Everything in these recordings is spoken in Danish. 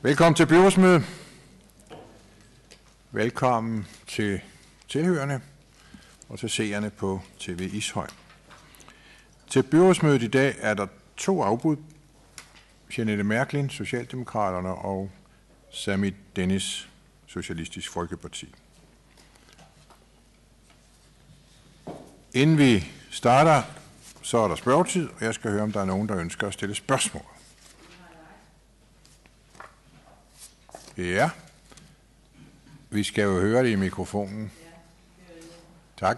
Velkommen til byrådsmødet. Velkommen til tilhørende og til seerne på TV Ishøj. Til byrådsmødet i dag er der 2 afbud. Jeanette Mærklin, Socialdemokraterne, og Sami Dennis, Socialistisk Folkeparti. Inden vi starter, så er der spørgetid, og jeg skal høre, om der er nogen, der ønsker at stille spørgsmål. Ja. Vi skal jo høre det i mikrofonen. Tak.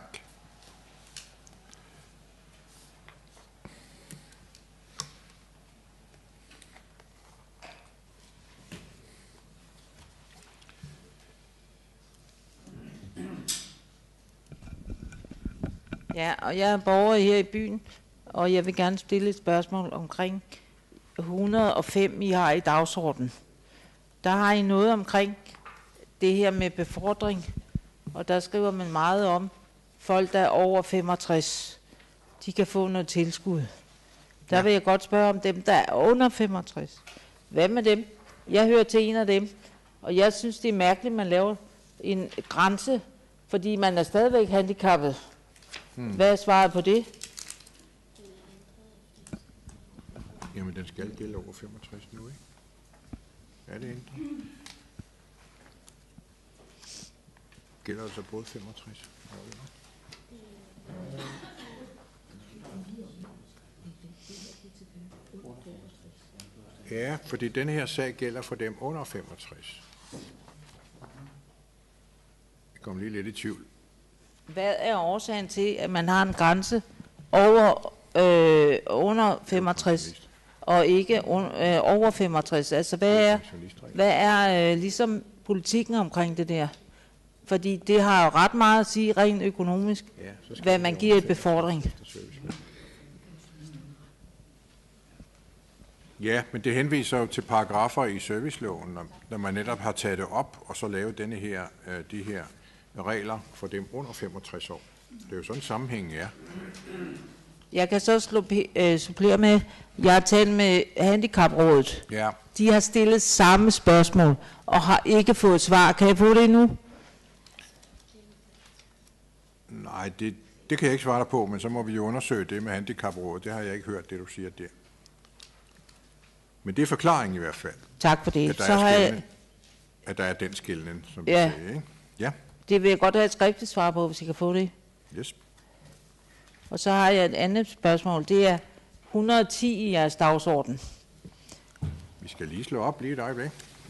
Ja, og jeg er borger her i byen, og jeg vil gerne stille et spørgsmål omkring 105, I har i dagsordenen. Der har I noget omkring det her med befordring, og der skriver man meget om, folk der er over 65, de kan få noget tilskud. Der vil jeg godt spørge om dem, der er under 65. Hvad med dem? Jeg hører til en af dem, og jeg synes, det er mærkeligt, at man laver en grænse, fordi man er stadigvæk handicappet. Hvad er svaret på det? Jamen, den skal gælde over 65 nu, ikke? Er det ændret? Gælder det så både 65? Ja, fordi denne her sag gælder for dem under 65. Jeg kom lige lidt i tvivl. Hvad er årsagen til, at man har en grænse over under 65 og ikke over 65? Altså, hvad er ligesom politikken omkring det der? Fordi det har jo ret meget at sige rent økonomisk, hvad man giver i befordring. Ja, men det henviser jo til paragrafer i serviceloven, når man netop har taget det op, og så lavet de her regler for dem under 65 år. Det er jo sådan sammenhængen er. Jeg kan så supplere med, jeg har talt med Handicaprådet. Ja. De har stillet samme spørgsmål, og har ikke fået svar. Kan jeg få det nu? Nej, det kan jeg ikke svare dig på, men så må vi jo undersøge det med Handicaprådet. Det har jeg ikke hørt, det du siger der. Men det er forklaringen i hvert fald. Tak for det. At der er den skelnen, som vi ja. sagde, ikke? Ja. Det vil jeg godt have et skriftligt svar på, hvis jeg kan få det. Yes. Og så har jeg et andet spørgsmål. Det er 110 i jeres dagsorden. Vi skal lige slå op lige et øjeblik.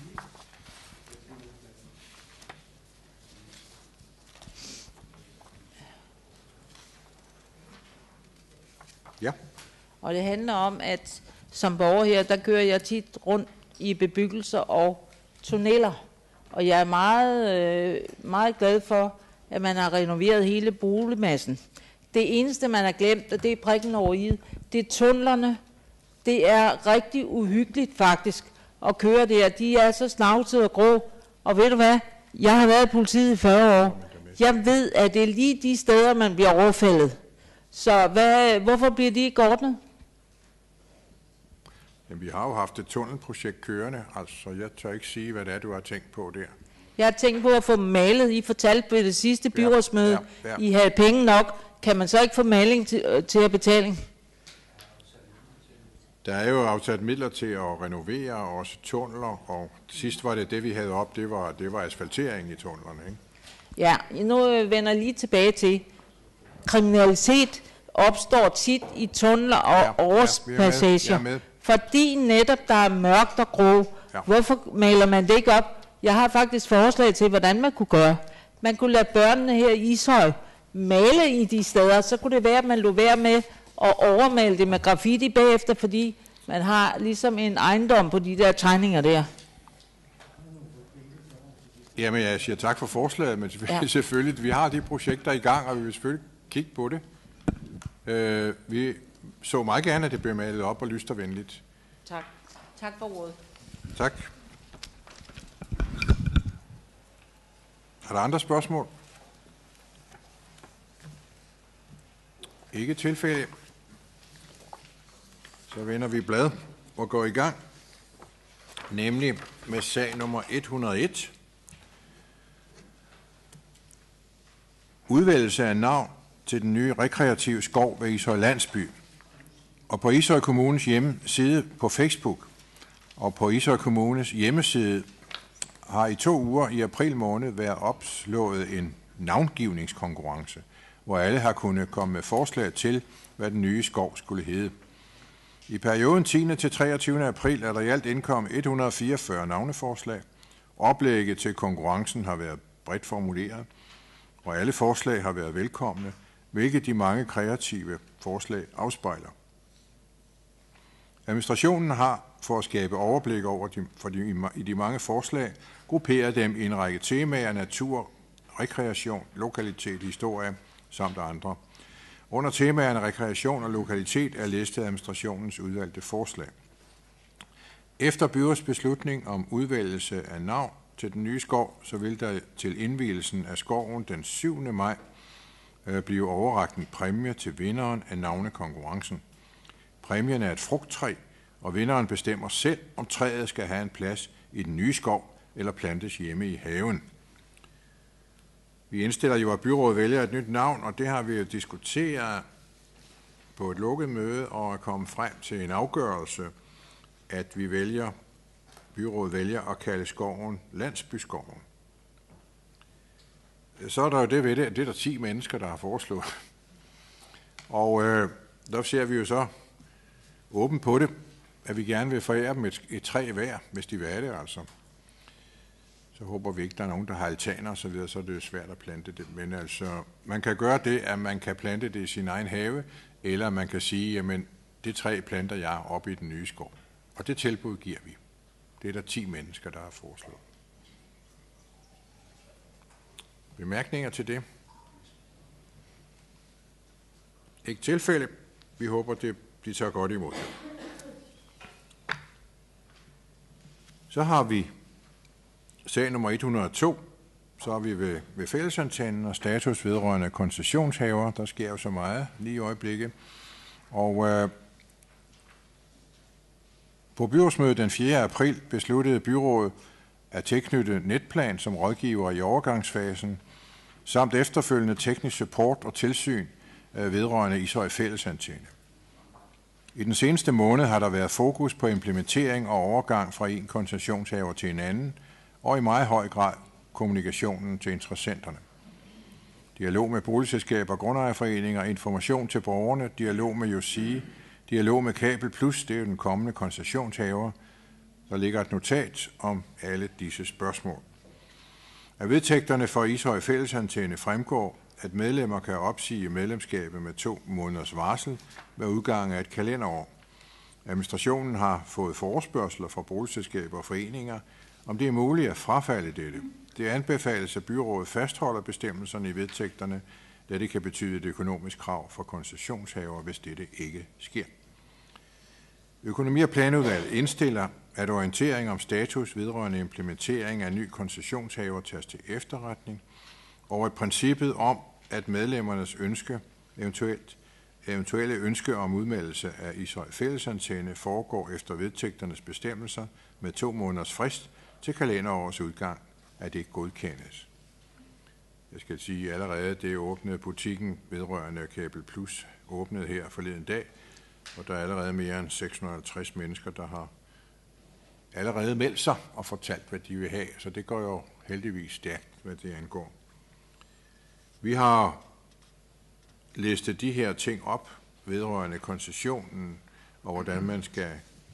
Ja. Og det handler om, at som borger her, der kører jeg tit rundt i bebyggelser og tunneller. Og jeg er meget glad for, at man har renoveret hele boligmassen. Det eneste, man har glemt, og det er prikken over i, det er tunnelerne. Det er rigtig uhyggeligt faktisk at køre der. De er så snavsede og grå. Og ved du hvad? Jeg har været i politiet i 40 år. Jeg ved, at det er lige de steder, man bliver overfaldet. Så hvorfor bliver de ikke ordnet? Jamen, vi har jo haft et tunnelprojekt kørende, altså jeg tør ikke sige, hvad det er, du har tænkt på der. Jeg har tænkt på at få malet. I fortalte på det sidste byrådsmøde, I havde penge nok. Kan man så ikke få maling til at betale? Der er jo afsat midler til at renovere, og også tunneler, og sidst var det, vi havde op, det var asfaltering i tunnelerne, ikke? Ja, nu vender jeg lige tilbage til. Kriminalitet opstår tit i tunneler og overspassager, fordi netop der er mørkt og grå. Ja. Hvorfor maler man det ikke op? Jeg har faktisk forslag til, hvordan man kunne gøre. Man kunne lade børnene her i Ishøj male i de steder, så kunne det være, at man lod være med at overmale det med graffiti bagefter, fordi man har ligesom en ejendom på de der tegninger der. Jamen, jeg siger tak for forslaget, men selvfølgelig, vi har de projekter i gang, og vi vil selvfølgelig kigge på det. Vi så meget gerne, at det bliver malet op og lyst og venligt. Tak. Tak for ordet. Tak. Er der andre spørgsmål? Ikke tilfælde. Så vender vi blad og går i gang. nemlig med sag nummer 101. Udvælgelse af navn til den nye rekreative skov ved Ishøj Landsby. Og på Ishøj Kommunes hjemmeside på Facebook og på Ishøj Kommunes hjemmeside har i 2 uger i april måned været opslået en navngivningskonkurrence, hvor alle har kunnet komme med forslag til, hvad den nye skov skulle hedde. I perioden 10. til 23. april er der i alt indkommet 144 navneforslag. Oplægget til konkurrencen har været bredt formuleret, og alle forslag har været velkomne, hvilket de mange kreative forslag afspejler. Administrationen har, for at skabe overblik over de mange forslag, grupperet dem i en række temaer: natur, rekreation, lokalitet, historie samt andre. Under temaerne rekreation og lokalitet er listet administrationens udvalgte forslag. Efter byrådsbeslutning om udvælgelse af navn til den nye skov, så vil der til indvielsen af skoven den 7. maj blive overrakt en præmie til vinderen af navnekonkurrencen. Præmien er et frugttræ, og vinderen bestemmer selv, om træet skal have en plads i den nye skov eller plantes hjemme i haven. Vi indstiller jo, at byrådet vælger et nyt navn, og det har vi jo diskuteret på et lukket møde og er kommet frem til en afgørelse, at byrådet vælger at kalde skoven Landsbyskoven. Så er der jo det ved det, at det er der 10 mennesker, der har foreslået. Og der ser vi jo så åbent på det, at vi gerne vil forære dem et træ hver, hvis de vil have det altså. Så håber vi ikke, der er nogen, der har altaner og så videre, så er det jo svært at plante det. Men altså, man kan gøre det, at man kan plante det i sin egen have, eller man kan sige, jamen, det træ planter jeg op i den nye skov. Og det tilbud giver vi. Det er der 10 mennesker, der har foreslået. Bemærkninger til det? Ikke tilfælde. Vi håber, de tager godt imod det. Så har vi sag nummer 102. Så er vi ved fællesantennen og status vedrørende koncessionshaver. Der sker jo så meget lige i øjeblikket. Og på byrådsmødet den 4. april besluttede byrådet at tilknytte Netplan som rådgiver i overgangsfasen, samt efterfølgende teknisk support og tilsyn vedrørende Ishøj fællesantenne. I den seneste måned har der været fokus på implementering og overgang fra en koncessionshaver til en anden, og i meget høj grad kommunikationen til interessenterne. Dialog med boligselskaber, grundejerforeninger, information til borgerne, dialog med JOSI, dialog med Kabel Plus, det er jo den kommende koncessionshaver. Der ligger et notat om alle disse spørgsmål. Af vedtægterne for Ishøj fællesantenne fremgår, at medlemmer kan opsige medlemskabet med 2 måneders varsel ved udgangen af et kalenderår. Administrationen har fået forespørgsler fra boligselskaber og foreninger, om det er muligt at frafalde dette. Det anbefales, at byrådet fastholder bestemmelserne i vedtægterne, da det kan betyde et økonomisk krav for koncessionshaver, hvis dette ikke sker. Økonomi- og planudvalget indstiller, at orientering om status vedrørende implementering af ny koncessionshaver tages til efterretning, og at princippet om, at medlemmernes eventuelle ønske om udmeldelse af Ishøj fællesantenne foregår efter vedtægternes bestemmelser med 2 måneders frist til kalenderårets udgang, at det godkendes. Jeg skal sige allerede, det åbnede butikken vedrørende Kabel Plus åbnede her forleden dag, og der er allerede mere end 650 mennesker, der har allerede meldt sig og fortalt, hvad de vil have, så det går jo heldigvis stærkt, hvad det angår. Vi har listet de her ting op vedrørende koncessionen, og hvordan man skal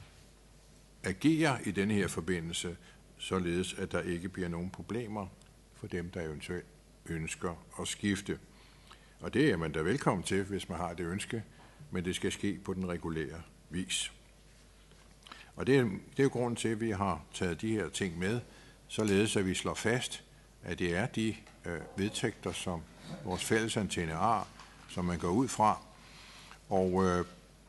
agere i denne her forbindelse, således at der ikke bliver nogen problemer for dem, der eventuelt ønsker at skifte. Og det er man da velkommen til, hvis man har det ønske, men det skal ske på den regulære vis. Og det er jo grunden til, at vi har taget de her ting med, således at vi slår fast, at det er de vedtægter, som vores fællesantenne har, som man går ud fra, og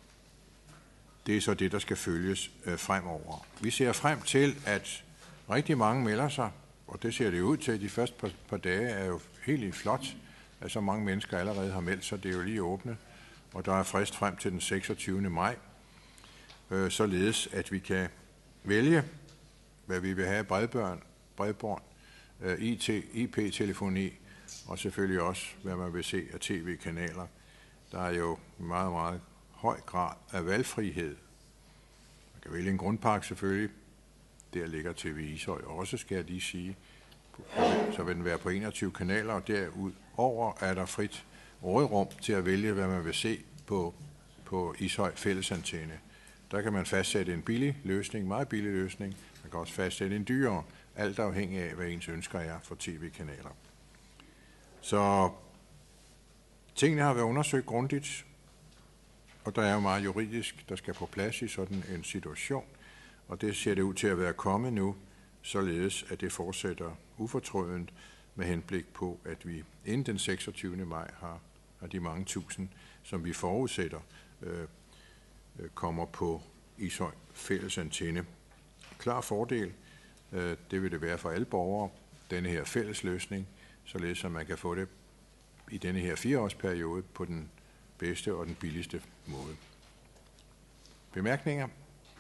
det er så det, der skal følges fremover. Vi ser frem til, at rigtig mange melder sig, og det ser det ud til. De første par dage er jo helt flot, at så mange mennesker allerede har meldt sig. Det er jo lige åbne, og der er frist frem til den 26. maj, således at vi kan vælge hvad vi vil have bredbånd, IT, IP-telefoni, og selvfølgelig også, hvad man vil se af tv-kanaler. Der er jo meget, meget høj grad af valgfrihed. Man kan vælge en grundpakke selvfølgelig. Der ligger TV Ishøj også, skal jeg lige sige. Så vil den være på 21 kanaler, og derudover er der frit råderum til at vælge, hvad man vil se på Ishøj fællesantenne. Der kan man fastsætte en billig løsning, meget billig løsning. Man kan også fastsætte en dyrere, alt afhængig af, hvad ens ønsker er for tv-kanaler. Så tingene har været undersøgt grundigt, og der er jo meget juridisk, der skal på plads i sådan en situation, og det ser det ud til at være kommet nu, således at det fortsætter ufortrødent med henblik på, at vi inden den 26. maj har de mange tusind, som vi forudsætter, kommer på Ishøj fællesantenne. Klar fordel, det vil det være for alle borgere, denne her fælles løsning, således at man kan få det i denne her 4-årsperiode på den bedste og den billigste måde. Bemærkninger?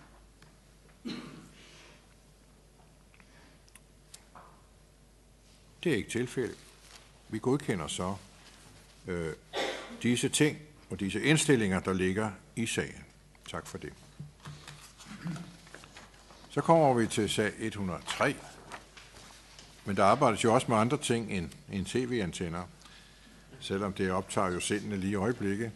Det er ikke tilfældet. Vi godkender så disse ting og disse indstillinger, der ligger i sagen. Tak for det. Så kommer vi til sag 103. Men der arbejdes jo også med andre ting end tv-antenner, selvom det optager jo sindene lige i øjeblikket.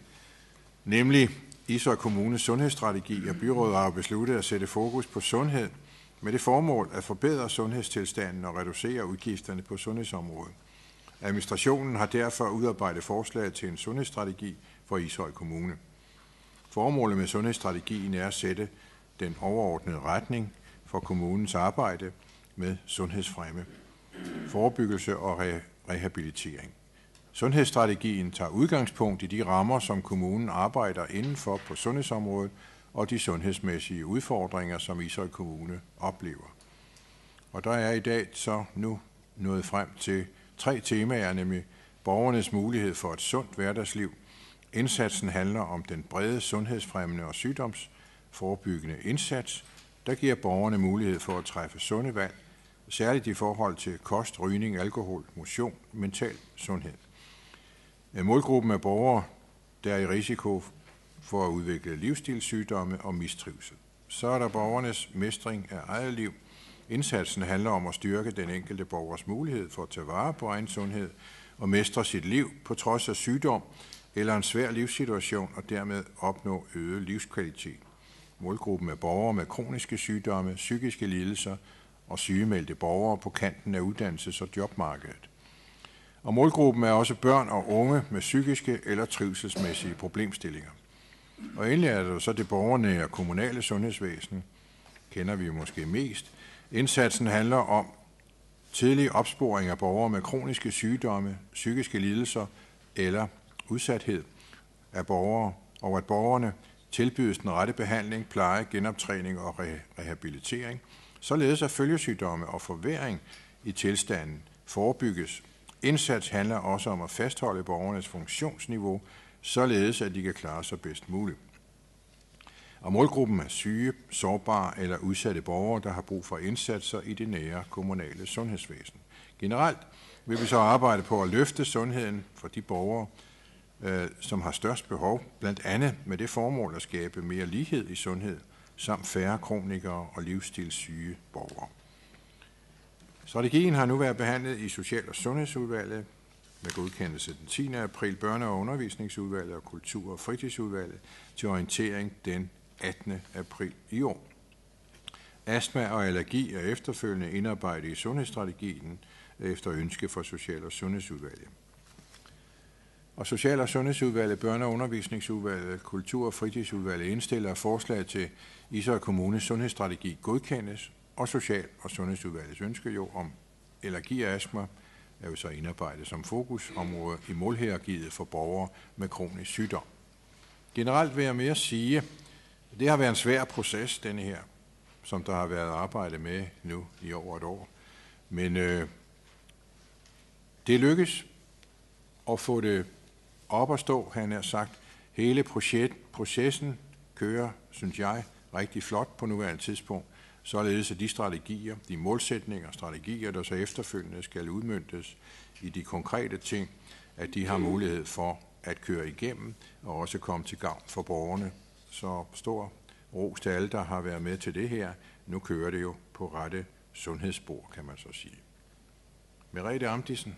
Nemlig Ishøj Kommunes sundhedsstrategi, og byrådet har besluttet at sætte fokus på sundhed med det formål at forbedre sundhedstilstanden og reducere udgifterne på sundhedsområdet. Administrationen har derfor udarbejdet forslag til en sundhedsstrategi for Ishøj Kommune. Formålet med sundhedsstrategien er at sætte den overordnede retning for kommunens arbejde med sundhedsfremme, forebyggelse og rehabilitering. Sundhedsstrategien tager udgangspunkt i de rammer, som kommunen arbejder indenfor på sundhedsområdet, og de sundhedsmæssige udfordringer, som Ishøj Kommune oplever. Og der er i dag så nu nået frem til 3 temaer, nemlig borgernes mulighed for et sundt hverdagsliv. Indsatsen handler om den brede sundhedsfremmende og sygdomsforebyggende indsats, der giver borgerne mulighed for at træffe sunde valg, særligt i forhold til kost, rygning, alkohol, motion, mental sundhed. Målgruppen af borgere, der er i risiko for at udvikle livsstilssygdomme og mistrivsel. Så er der borgernes mestring af eget liv. Indsatsen handler om at styrke den enkelte borgers mulighed for at tage vare på egen sundhed og mestre sit liv på trods af sygdom eller en svær livssituation og dermed opnå øget livskvalitet. Målgruppen er borgere med kroniske sygdomme, psykiske lidelser og sygemeldte borgere på kanten af uddannelses- og jobmarkedet. Og målgruppen er også børn og unge med psykiske eller trivselsmæssige problemstillinger. Og endelig er der så det borgernære kommunale sundhedsvæsen, kender vi måske mest. Indsatsen handler om tidlig opsporing af borgere med kroniske sygdomme, psykiske lidelser eller udsathed af borgere, og at borgerne tilbydes den rette behandling, pleje, genoptræning og rehabilitering, således at følgesygdomme og forværring i tilstanden forebygges. Indsats handler også om at fastholde borgernes funktionsniveau, således at de kan klare sig bedst muligt. Og målgruppen er syge, sårbare eller udsatte borgere, der har brug for indsatser i det nære kommunale sundhedsvæsen. Generelt vil vi så arbejde på at løfte sundheden for de borgere, som har størst behov, blandt andet med det formål at skabe mere lighed i sundhed, samt færre kronikere og livsstilssyge borgere. Strategien har nu været behandlet i Social- og Sundhedsudvalget med godkendelse den 10. april, Børne- og Undervisningsudvalget og Kultur- og Fritidsudvalget til orientering den 18. april i år. Astma og allergi er efterfølgende indarbejdet i sundhedsstrategien efter ønske fra Social- og Sundhedsudvalget. Og Social- og Sundhedsudvalget, Børne- og Undervisningsudvalget, Kultur- og Fritidsudvalget indstiller forslag til Ishøj Kommunes sundhedsstrategi godkendes, og Social- og Sundhedsudvalgets ønske jo om allergi og astma er jo så indarbejdet som fokusområde i målhierarkiet for borgere med kronisk sygdom. Generelt vil jeg mere sige, at det har været en svær proces, denne her, som der har været arbejdet med nu i over et år. Men det lykkes at få det op at stå, han har sagt. Hele processen kører, synes jeg, rigtig flot på nuværende tidspunkt, således at de strategier, de målsætninger og strategier, der så efterfølgende skal udmøntes i de konkrete ting, at de har mulighed for at køre igennem og også komme til gavn for borgerne. Så stor ros til alle, der har været med til det her. Nu kører det jo på rette sundhedsspor, kan man så sige. Merete Amdisen.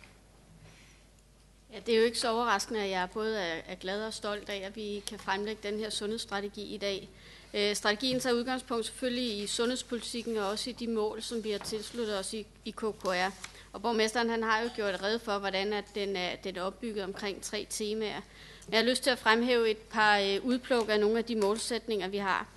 Ja, det er jo ikke så overraskende, at jeg både er glad og stolt af, at vi kan fremlægge den her sundhedsstrategi i dag. Strategien tager udgangspunkt selvfølgelig i sundhedspolitikken og også i de mål, som vi har tilsluttet os i KKR. Og borgmesteren han har jo gjort rede for, hvordan at den er opbygget omkring 3 temaer. Men jeg har lyst til at fremhæve et par udpluk af nogle af de målsætninger, vi har.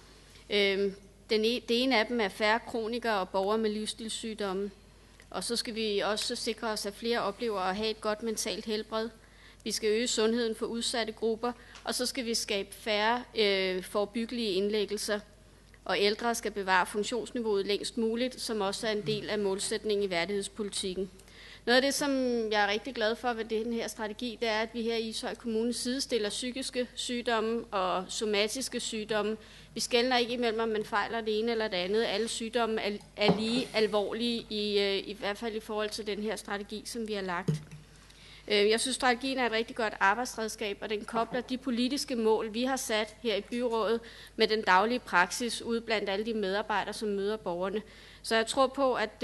Det ene af dem er færre kronikere og borgere med livsstilssygdomme. Og så skal vi også sikre os, at flere oplever at have et godt mentalt helbred. Vi skal øge sundheden for udsatte grupper, og så skal vi skabe færre forebyggelige indlæggelser. Og ældre skal bevare funktionsniveauet længst muligt, som også er en del af målsætningen i værdighedspolitikken. Noget af det, som jeg er rigtig glad for ved den her strategi, det er, at vi her i Ishøj Kommune sidestiller psykiske sygdomme og somatiske sygdomme. Vi skelner ikke imellem, om man fejler det ene eller det andet. Alle sygdomme er lige alvorlige, i hvert fald i forhold til den her strategi, som vi har lagt. Jeg synes, strategien er et rigtig godt arbejdsredskab, og den kobler de politiske mål, vi har sat her i byrådet, med den daglige praksis ude blandt alle de medarbejdere, som møder borgerne. Så jeg tror på, at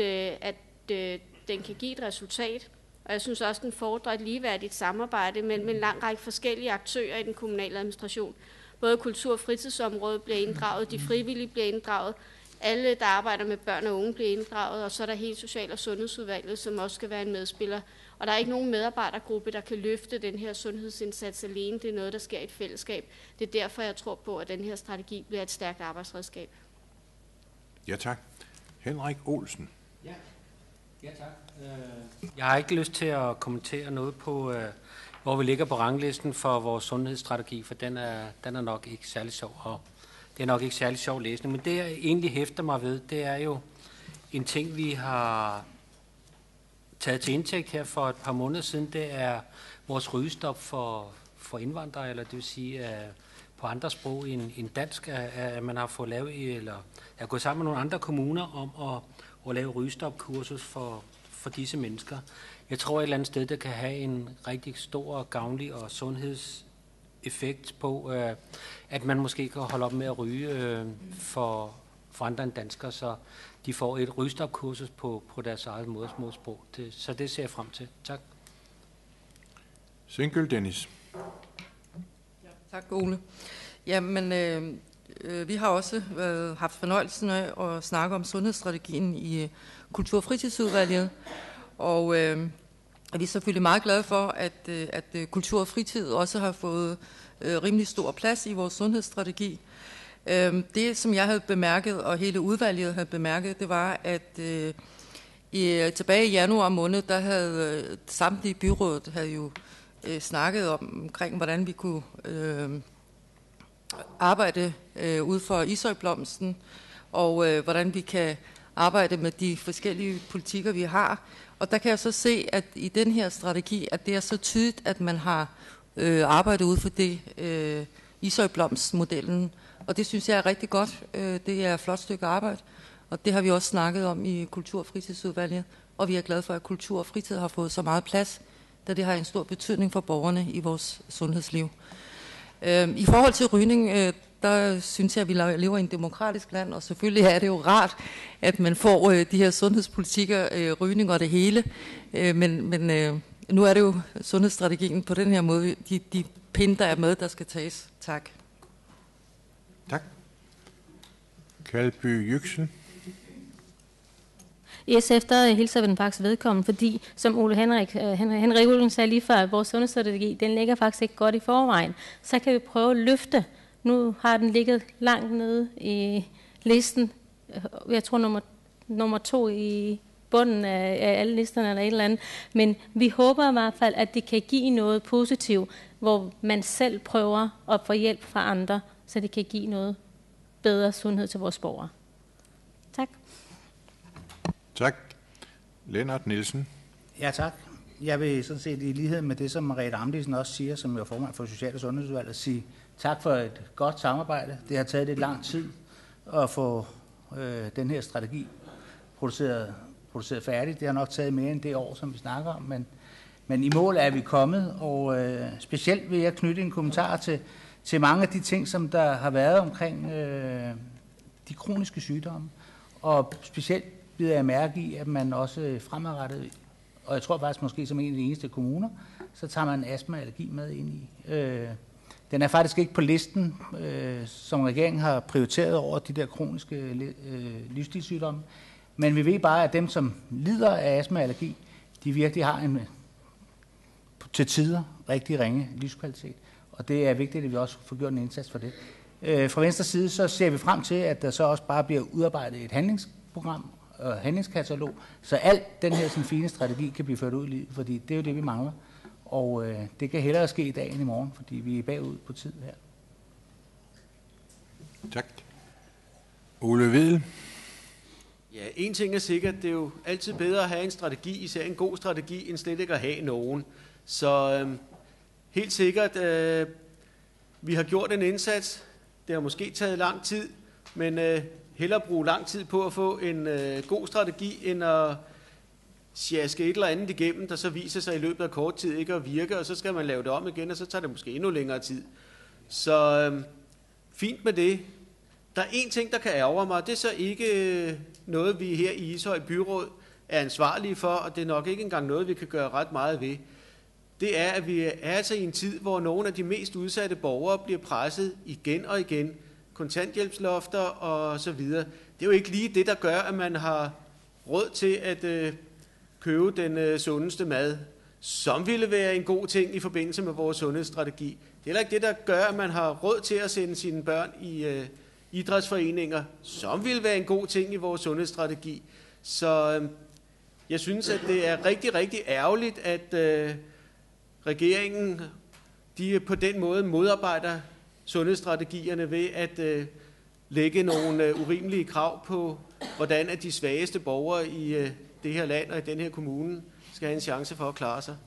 den kan give et resultat, og jeg synes også, den fordrer et ligeværdigt samarbejde mellem en lang række forskellige aktører i den kommunale administration. Både kultur- og fritidsområdet bliver inddraget, de frivillige bliver inddraget, alle, der arbejder med børn og unge, bliver inddraget, og så er der hele social- og sundhedsudvalget, som også skal være en medspiller. Og der er ikke nogen medarbejdergruppe, der kan løfte den her sundhedsindsats alene. Det er noget, der sker i et fællesskab. Det er derfor, jeg tror på, at den her strategi bliver et stærkt arbejdsredskab. Ja, tak. Henrik Olsen. Ja, tak. Jeg har ikke lyst til at kommentere noget på, hvor vi ligger på ranglisten for vores sundhedsstrategi, for den er nok ikke særlig sjov, og det er nok ikke særlig sjov læsning. Men det, jeg egentlig hæfter mig ved, det er jo en ting, vi har taget til indtægt her for et par måneder siden. Det er vores rygestop for indvandrere, eller det vil sige på andre sprog end dansk, at man har fået lavet, eller er gået sammen med nogle andre kommuner om at lave rygestopkursus for disse mennesker. Jeg tror et eller andet sted, der kan have en rigtig stor, gavnlig og sundhedseffekt på, at man måske kan holde op med at ryge for andre end danskere, så de får et rygestopkursus på deres eget modersmålsprog. Så det ser jeg frem til. Tak. Sinkel Dennis. Ja, tak, Ole. Jamen, vi har også haft fornøjelsen af at snakke om sundhedsstrategien i Kultur- og Fritidsudvalget, og vi er selvfølgelig meget glade for, at kultur og fritid også har fået rimelig stor plads i vores sundhedsstrategi. Det, som jeg havde bemærket, og hele udvalget havde bemærket, det var, at tilbage i januar måned, der havde samtlige byrådet havde jo snakket omkring, hvordan vi kunne arbejde ud for Ishøjblomsten, og hvordan vi kan arbejde med de forskellige politikker, vi har. Og der kan jeg så se, at i den her strategi, at det er så tydeligt, at man har arbejdet ud for det Ishøjblomstmodellen. Og det synes jeg er rigtig godt. Det er et flot stykke arbejde, og det har vi også snakket om i Kultur- og Fritidsudvalget. Og vi er glade for, at kultur og fritid har fået så meget plads, da det har en stor betydning for borgerne i vores sundhedsliv. I forhold til rygning, der synes jeg, at vi lever i en demokratisk land, og selvfølgelig er det jo rart, at man får de her sundhedspolitikker, rygning og det hele. Men nu er det jo sundhedsstrategien på den her måde, de pinde, der er med, der skal tages. Tak. Tak. Kalby Jyksen. I SF, der hilser vi den faktisk vedkommen, fordi, som Ole Henrik Olsen sagde lige før, vores sundhedsstrategi, den ligger faktisk ikke godt i forvejen. Så kan vi prøve at løfte. Nu har den ligget langt nede i listen. Jeg tror nummer 2 i bunden af alle listerne eller et eller andet. Men vi håber i hvert fald, at det kan give noget positivt, hvor man selv prøver at få hjælp fra andre, så det kan give noget bedre sundhed til vores borgere. Tak. Tak. Lennart Nielsen. Ja, tak. Jeg vil sådan set i lighed med det, som Merete Amdisen også siger, som er formand for Social- og Sundhedsudvalget, sige tak for et godt samarbejde. Det har taget lidt lang tid at få den her strategi produceret færdigt. Det har nok taget mere end det år, som vi snakker om, men i mål er vi kommet, og specielt vil jeg knytte en kommentar til mange af de ting, som der har været omkring de kroniske sygdomme, og specielt bider jeg mærke i, at man også fremadrettet, og jeg tror faktisk måske som en af de eneste kommuner, så tager man astma og allergi med ind i. Den er faktisk ikke på listen, som regeringen har prioriteret over de der kroniske livsstilssygdomme, men vi ved bare, at dem, som lider af astma og allergi, de virkelig har en til tider rigtig ringe livskvalitet, og det er vigtigt, at vi også får gjort en indsats for det. Fra venstre side, så ser vi frem til, at der så også bare bliver udarbejdet et handlingsprogram og handlingskatalog, så alt den her sådan fine strategi kan blive ført ud i livet, fordi det er jo det, vi mangler. Og det kan hellere ske i dag end i morgen, fordi vi er bagud på tid her. Tak. Ole Vedel. Ja, en ting er sikkert, det er jo altid bedre at have en strategi, især en god strategi, end slet ikke at have nogen. Så helt sikkert, vi har gjort en indsats. Det har måske taget lang tid, men hellere bruge lang tid på at få en god strategi, end at sjaske et eller andet igennem, der så viser sig i løbet af kort tid ikke at virke, og så skal man lave det om igen, og så tager det måske endnu længere tid. Så fint med det. Der er en ting, der kan ærgre mig, det er så ikke noget, vi her i Ishøj Byråd er ansvarlige for, og det er nok ikke engang noget, vi kan gøre ret meget ved. Det er, at vi er altså i en tid, hvor nogle af de mest udsatte borgere bliver presset igen og igen. Kontanthjælpslofter og så videre. Det er jo ikke lige det, der gør, at man har råd til at købe den sundeste mad, som ville være en god ting i forbindelse med vores sundhedsstrategi. Det er heller ikke det, der gør, at man har råd til at sende sine børn i idrætsforeninger, som ville være en god ting i vores sundhedsstrategi. Så jeg synes, at det er rigtig, rigtig ærgerligt, at regeringen de på den måde modarbejder sundhedsstrategierne ved at lægge nogle urimelige krav på, hvordan at de svageste borgere i det her land og i den her kommune skal have en chance for at klare sig.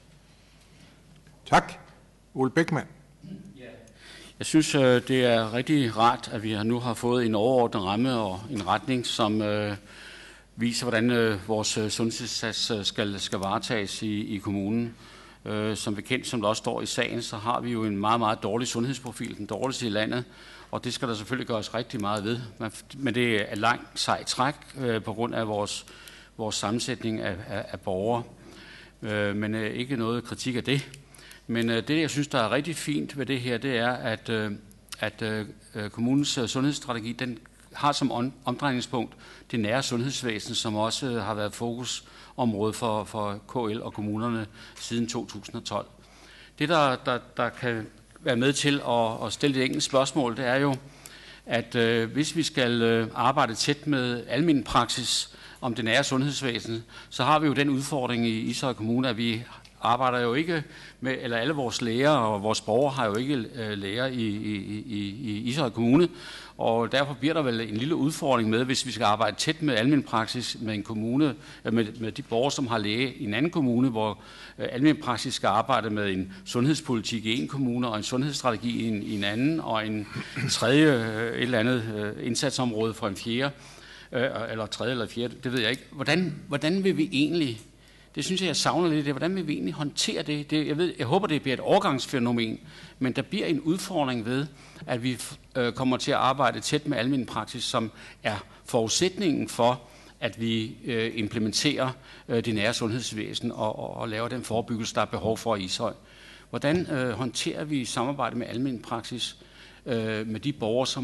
Tak. Ole Bækman. Jeg synes, det er rigtig rart, at vi nu har fået en overordnet ramme og en retning, som viser, hvordan vores sundhedsindsats skal varetages i kommunen. Som bekendt, som der også står i sagen, så har vi jo en meget, meget dårlig sundhedsprofil, den dårligste i landet, og det skal der selvfølgelig gøres rigtig meget ved. Men det er langt sejt træk på grund af vores sammensætning af borgere, men ikke noget kritik af det. Men det, jeg synes, der er rigtig fint ved det her, det er, at kommunens sundhedsstrategi, den har som omdrejningspunkt det nære sundhedsvæsen, som også har været fokusområde for KL og kommunerne siden 2012. Det, der kan være med til at stille det enkelte spørgsmål, det er jo, at hvis vi skal arbejde tæt med almen praksis om det nære sundhedsvæsen, så har vi jo den udfordring i Ishøj Kommune, at vi arbejder jo ikke med, eller alle vores læger og vores borgere har jo ikke læger i Ishøj Kommune, og derfor bliver der vel en lille udfordring med, hvis vi skal arbejde tæt med almen praksis med en kommune, med de borgere, som har læge i en anden kommune, hvor almen praksis skal arbejde med en sundhedspolitik i en kommune, og en sundhedsstrategi i en anden, og en tredje et eller andet indsatsområde for en fjerde, eller tredje eller fjerde, det ved jeg ikke. Hvordan vil vi egentlig, det synes jeg savner lidt, hvordan vil vi egentlig håndtere det? Jeg håber, det bliver et overgangsfænomen, men der bliver en udfordring ved, at vi kommer til at arbejde tæt med almen praksis, som er forudsætningen for, at vi implementerer det nære sundhedsvæsen og laver den forebyggelse, der er behov for i Ishøj. Hvordan håndterer vi samarbejde med almen praksis med de borgere, som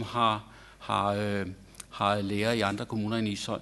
har læger i andre kommuner end Ishøj?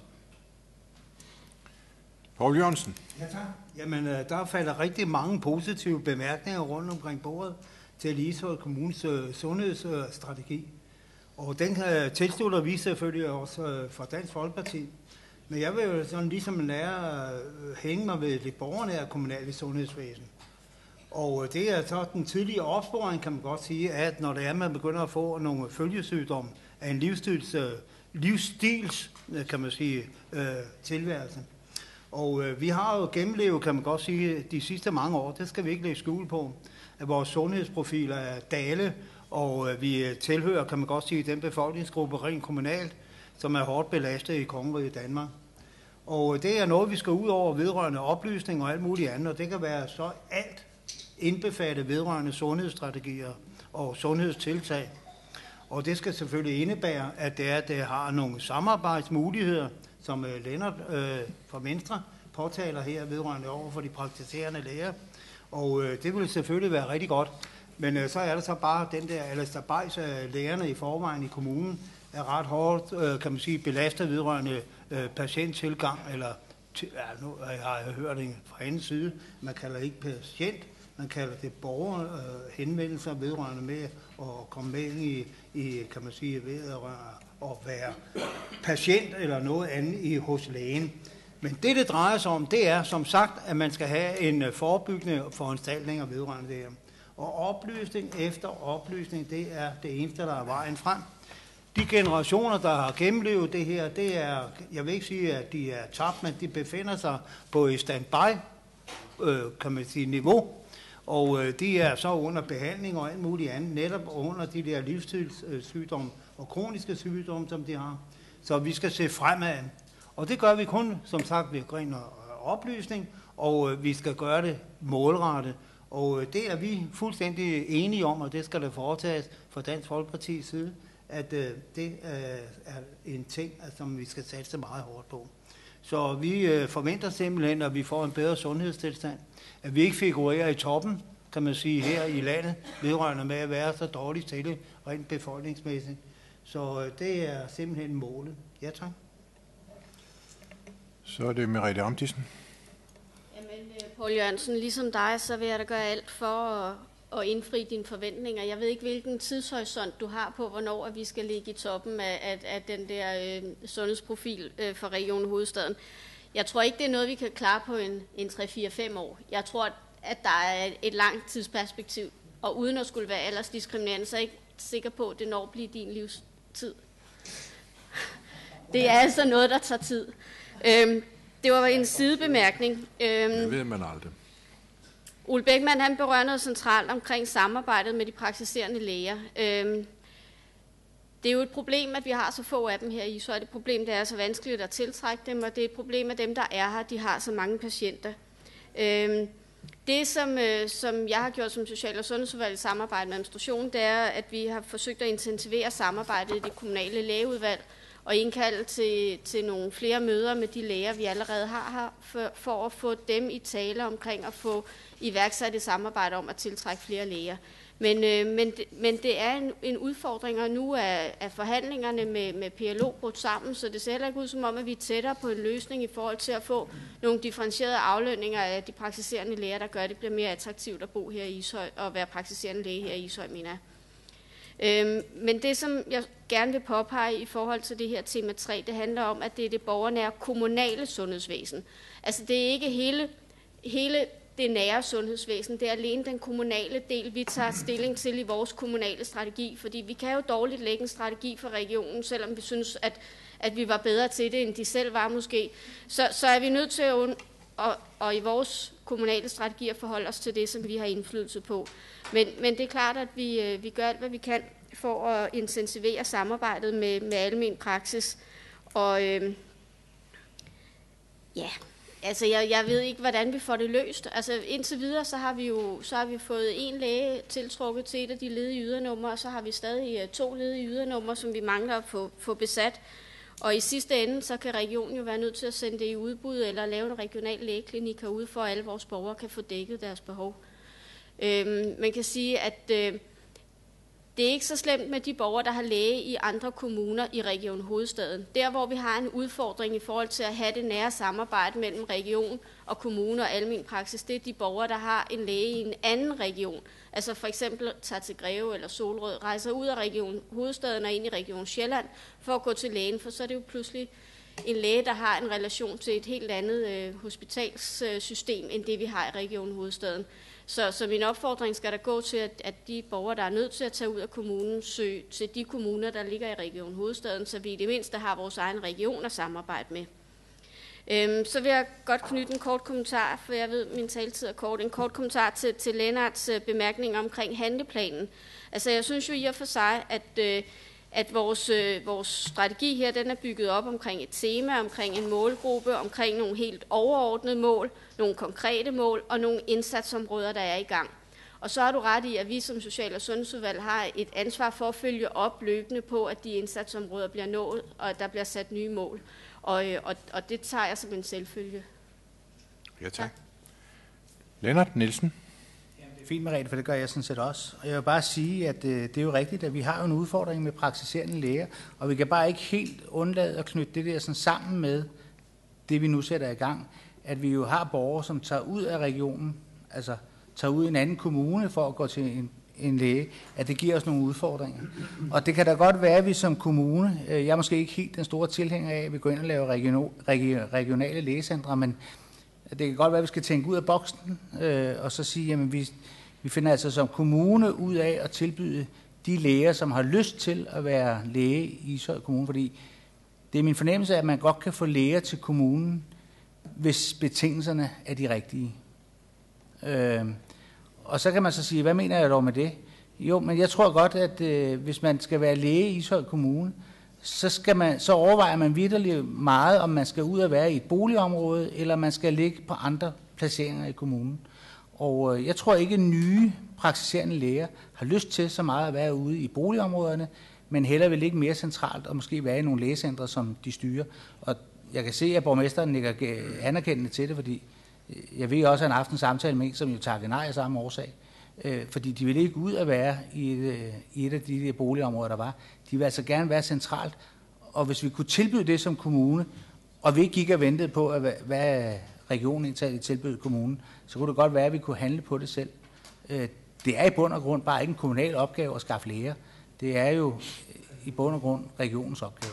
Poul Jørgensen. Ja, tak. Jamen, der falder rigtig mange positive bemærkninger rundt omkring bordet til Ishøj Kommunes sundhedsstrategi. Og den tilslutter vi selvfølgelig også fra Dansk Folkeparti. Men jeg vil jo sådan ligesom lære at hænge mig ved det borgernære kommunale sundhedsvæsen. Og det er så den tidlige opsporing, kan man godt sige, at når det er, man begynder at få nogle følgesygdomme af en livsstils, kan man sige, tilværelse. Og vi har jo gennemlevet, kan man godt sige, de sidste mange år, det skal vi ikke lægge skjul på, at vores sundhedsprofil er dale, og vi tilhører, kan man godt sige, den befolkningsgruppe rent kommunalt, som er hårdt belastet i kongeriget Danmark. Og det er noget, vi skal ud over vedrørende oplysning og alt muligt andet, og det kan være så alt indbefattet vedrørende sundhedsstrategier og sundhedstiltag. Og det skal selvfølgelig indebære, at det har nogle samarbejdsmuligheder, som Lennart fra Venstre påtaler her vedrørende over for de praktiserende læger. Og det vil selvfølgelig være rigtig godt. Men så er der så bare den der alasterbejs af lægerne i forvejen i kommunen, er ret hårdt, kan man sige, belastet vedrørende patienttilgang, eller nu har jeg hørt det fra anden side, man kalder ikke patient, man kalder det borgerhenvendelser vedrørende med at komme med i kan man sige, ved at være patient eller noget andet hos lægen. Men det drejer sig om, det er som sagt, at man skal have en forebyggende foranstaltninger vedrørende det her. Og oplysning efter oplysning, det er det eneste, der er vejen frem. De generationer, der har gennemlevet det her, det er, jeg vil ikke sige, at de er tabt, men de befinder sig på et standby, kan man sige, niveau. Og de er så under behandling og alt muligt andet, netop under de der livsstilssygdomme og kroniske sygdomme, som de har. Så vi skal se fremad. Og det gør vi kun, som sagt, ved ren oplysning, og vi skal gøre det målrettet. Og det er vi fuldstændig enige om, og det skal der foretages fra Dansk Folkepartis side, at det er en ting, som vi skal satse meget hårdt på. Så vi forventer simpelthen, at vi får en bedre sundhedstilstand, at vi ikke figurerer i toppen, kan man sige, her i landet, vedrørende med at være så dårligt stillet rent befolkningsmæssigt. Så det er simpelthen målet. Ja, tak. Så er det Merete Amdisen. Jamen, Poul Jørgensen, ligesom dig, så vil jeg da gøre alt for at indfri dine forventninger. Jeg ved ikke, hvilken tidshorisont du har på, hvornår vi skal ligge i toppen af den der sundhedsprofil for Region Hovedstaden. Jeg tror ikke, det er noget, vi kan klare på en 3-4-5 år. Jeg tror, at der er et langt tidsperspektiv, og uden at skulle være aldersdiskriminerende, så er jeg ikke sikker på, at det når at blive din livstid. Det er altså noget, der tager tid. Det var en sidebemærkning. Det ved man aldrig. Ole Bækman, han berører noget centralt omkring samarbejdet med de praktiserende læger. Det er jo et problem, at vi har så få af dem her i Ishøj. Det problem, det er så vanskeligt at tiltrække dem, og det er et problem, at dem, der er her, de har så mange patienter. Det, som jeg har gjort som social- og sundhedsudvalg i samarbejde med administration, det er, at vi har forsøgt at intensivere samarbejdet i det kommunale lægeudvalg, og indkalde til nogle flere møder med de læger, vi allerede har her, for at få dem i tale omkring at få iværksat et samarbejde om at tiltrække flere læger. Men det er en udfordring, og nu er forhandlingerne med PLO brudt sammen, så det ser heller ikke ud som om, at vi er tættere på en løsning i forhold til at få nogle differentierede aflønninger af de praktiserende læger, der gør, at det bliver mere attraktivt at bo her i Ishøj og være praktiserende læge her i Ishøj, mener jeg. Men det, som jeg gerne vil påpege i forhold til det her tema 3, det handler om, at det er det borgernære kommunale sundhedsvæsen. Altså det er ikke hele det nære sundhedsvæsen, det er alene den kommunale del, vi tager stilling til i vores kommunale strategi, fordi vi kan jo dårligt lægge en strategi for regionen, selvom vi synes, at vi var bedre til det, end de selv var måske. Så er vi nødt til at i vores kommunale strategier forholde os til det, som vi har indflydelse på. Men det er klart, at vi gør alt, hvad vi kan for at intensivere samarbejdet med almen praksis. Og altså jeg ved ikke, hvordan vi får det løst. Altså indtil videre, så har vi fået en læge tiltrukket til et af de ledige ydernumre, og så har vi stadig 2 ledige ydernumre, som vi mangler at få besat. Og i sidste ende, så kan regionen jo være nødt til at sende det i udbud, eller lave en regional lægeklinik herude, for at alle vores borgere kan få dækket deres behov. Man kan sige, at det er ikke så slemt med de borgere, der har læge i andre kommuner i Region Hovedstaden. Der, hvor vi har en udfordring i forhold til at have det nære samarbejde mellem region og kommune og almen praksis, det er de borgere, der har en læge i en anden region. Altså for eksempel tager til Greve eller Solrød, rejser ud af Region Hovedstaden og ind i Region Sjælland for at gå til lægen, for så er det jo pludselig en læge, der har en relation til et helt andet hospitalssystem, end det vi har i Region Hovedstaden. Så min opfordring skal der gå til, at de borgere, der er nødt til at tage ud af kommunen, søge til de kommuner, der ligger i Region Hovedstaden, så vi i det mindste har vores egen region at samarbejde med. Så vil jeg godt knytte en kort kommentar, for jeg ved, at min taletid er kort. En kort kommentar til Lennarts bemærkninger omkring handleplanen. Altså jeg synes jo i og for sig, at vores strategi her, den er bygget op omkring et tema, omkring en målgruppe, omkring nogle helt overordnede mål, nogle konkrete mål og nogle indsatsområder, der er i gang. Og så har du ret i, at vi som Social- og Sundhedsudvalg har et ansvar for at følge op løbende på, at de indsatsområder bliver nået, og at der bliver sat nye mål. Og det tager jeg som en selvfølge. Ja, tak. Lennart Nielsen. Det er fint, Merete, for det gør jeg sådan set også. Og jeg vil bare sige, at det er jo rigtigt, at vi har jo en udfordring med praktiserende læger, og vi kan bare ikke helt undlade at knytte det der sådan sammen med det, vi nu sætter i gang, at vi jo har borgere, som tager ud af regionen, altså tager ud i en anden kommune for at gå til en læge, at det giver os nogle udfordringer. Og det kan da godt være, at vi som kommune, jeg er måske ikke helt den store tilhænger af, at vi går ind og laver regionale lægecentre, men det kan godt være, at vi skal tænke ud af boksen, og så sige, jamen vi finder altså som kommune ud af at tilbyde de læger, som har lyst til at være læge i Ishøj Kommune, fordi det er min fornemmelse, at man godt kan få læger til kommunen, hvis betingelserne er de rigtige. Og så kan man så sige, hvad mener jeg dog med det? Jo, men jeg tror godt, at hvis man skal være læge i Ishøj Kommune, så overvejer man vitterligt meget, om man skal ud og være i et boligområde, eller man skal ligge på andre placeringer i kommunen. Og jeg tror ikke, at nye praktiserende læger har lyst til så meget at være ude i boligområderne, men hellere vil ligge mere centralt og måske være i nogle lægecentre, som de styrer. Og jeg kan se, at borgmesteren nikker anerkendende til det, fordi jeg ved også, at han har haft en samtale med en, som jo takkede nej af samme årsag. Fordi de ville ikke ud at være i et af de boligområder, der var. De vil altså gerne være centralt. Og hvis vi kunne tilbyde det som kommune, og vi ikke gik og ventede på, hvad regionen egentlig tilbød kommunen, så kunne det godt være, at vi kunne handle på det selv. Det er i bund og grund bare ikke en kommunal opgave at skaffe læger. Det er jo i bund og grund regionens opgave.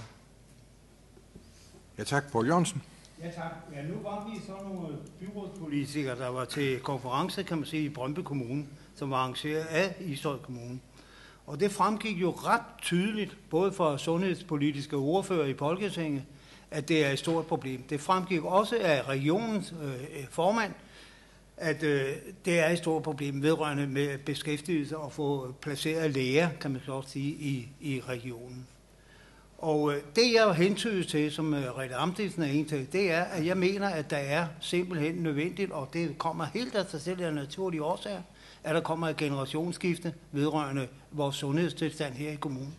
Ja tak, Poul Jørgensen. Ja tak. Ja, nu var vi så nogle byrådspolitikere, der var til konference, kan man sige, i Brøndby Kommune, som var arrangeret af Ishøj Kommune. Og det fremgik jo ret tydeligt, både for sundhedspolitiske ordfører i Folketinget, at det er et stort problem. Det fremgik også af regionens formand, at det er et stort problem vedrørende med beskæftigelse og få placeret læger, kan man så sige, i regionen. Og det jeg hentyder til, som Rette Amtidsen er en til, det er, at jeg mener, at der er simpelthen nødvendigt, og det kommer helt af sig selv af naturlige årsager, at der kommer et generationsskifte vedrørende vores sundhedstilstand her i kommunen.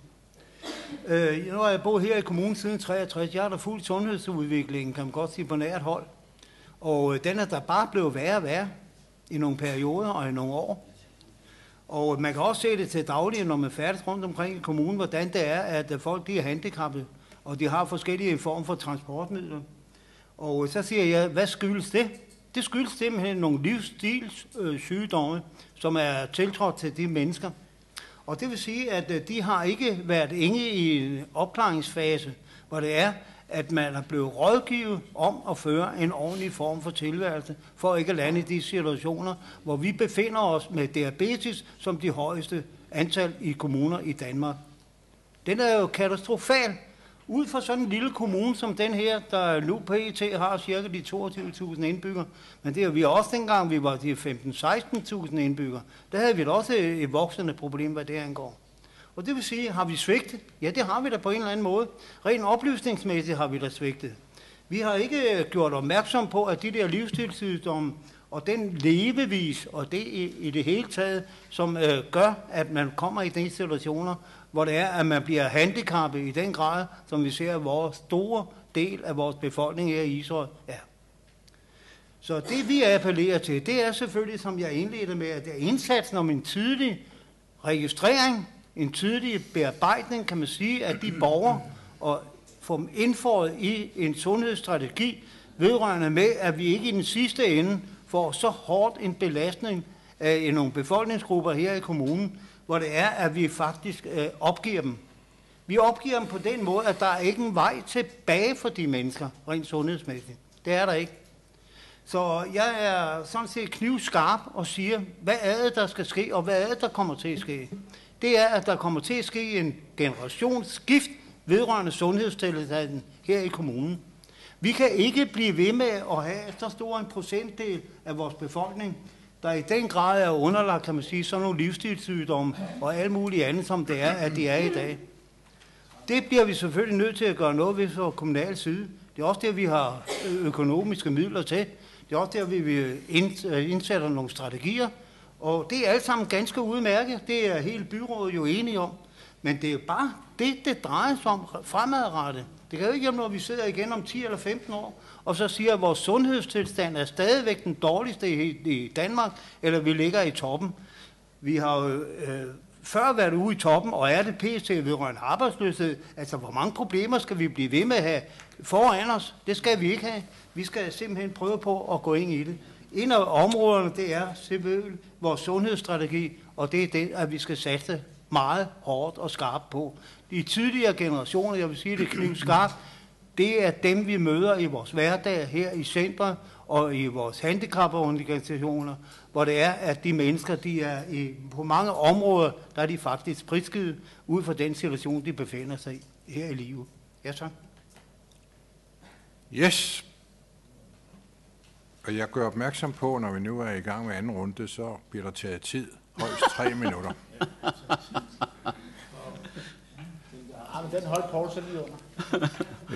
Nu har jeg boet her i kommunen siden 63. Jeg har da fulgt sundhedsudviklingen, kan man godt sige, på nært hold. Og den er der bare blevet værre og værre i nogle perioder og i nogle år. Og man kan også se det til daglig, når man færdes rundt omkring i kommunen, hvordan det er, at folk de er handicappede, og de har forskellige former for transportmidler. Og så siger jeg, hvad skyldes det? Det skyldes simpelthen nogle livsstilssygdomme, som er tiltrådt til de mennesker. Og det vil sige, at de har ikke været inde i en opklaringsfase, hvor det er, at man er blevet rådgivet om at føre en ordentlig form for tilværelse, for ikke at lande i de situationer, hvor vi befinder os med diabetes som de højeste antal i kommuner i Danmark. Den er jo katastrofal. Ud fra sådan en lille kommune som den her, der nu PET har cirka de 22.000 indbyggere, men det er vi også dengang, vi var de 15-16.000 indbyggere, der havde vi da også et voksende problem, hvad det angår. Og det vil sige, har vi svigtet? Ja, det har vi da på en eller anden måde. Rent oplysningsmæssigt har vi da svigtet. Vi har ikke gjort opmærksom på, at de der livsstilssygdomme og den levevis, og det i det hele taget, som gør, at man kommer i de situationer, hvor det er, at man bliver handicappet i den grad, som vi ser, at vores store del af vores befolkning her i Ishøj er. Så det vi appellerer til, det er selvfølgelig, som jeg indledte med, at det er indsatsen om en tydelig registrering, en tydelig bearbejdning, kan man sige, af de borgere, og få dem indføjet i en sundhedsstrategi, vedrørende med, at vi ikke i den sidste ende får så hårdt en belastning af nogle befolkningsgrupper her i kommunen, hvor det er, at vi faktisk opgiver dem. Vi opgiver dem på den måde, at der er ikke en vej tilbage for de mennesker, rent sundhedsmæssigt. Det er der ikke. Så jeg er sådan set knivskarp og siger, hvad er det, der skal ske, og hvad er det, der kommer til at ske? Det er, at der kommer til at ske en generationsskift vedrørende sundhedstilstanden her i kommunen. Vi kan ikke blive ved med at have så stor en procentdel af vores befolkning, der i den grad er underlagt, kan man sige, sådan nogle livsstilssygdomme og alt muligt andet, som det er, at det er i dag. Det bliver vi selvfølgelig nødt til at gøre noget ved fra kommunal side. Det er også der, vi har økonomiske midler til. Det er også der, vi indsætter nogle strategier. Og det er alt sammen ganske udmærket. Det er hele byrådet jo enige om. Men det er bare det drejer sig om fremadrettet. Det kan jo ikke hjælpe, når vi sidder igen om 10 eller 15 år, og så siger, at vores sundhedstilstand er stadigvæk den dårligste i Danmark, eller vi ligger i toppen. Vi har jo før været ude i toppen, og er det pt. Vedrørende arbejdsløshed. Altså, hvor mange problemer skal vi blive ved med at have foran os? Det skal vi ikke have. Vi skal simpelthen prøve på at gå ind i det. En af områderne, det er selvfølgelig vores sundhedsstrategi, og det er det, at vi skal satse meget hårdt og skarpt på. De tidligere generationer, jeg vil sige det knivskarpt, det er dem, vi møder i vores hverdag her i centret og i vores handicaporganisationer, hvor det er, at de mennesker, de er på mange områder, der er de faktisk prisgivet ud fra den situation, de befinder sig i her i livet. Ja, tak. Yes. Og jeg gør opmærksom på, når vi nu er i gang med anden runde, så bliver der taget tid. Højst 3 minutter. Den holdt Poul så lige under.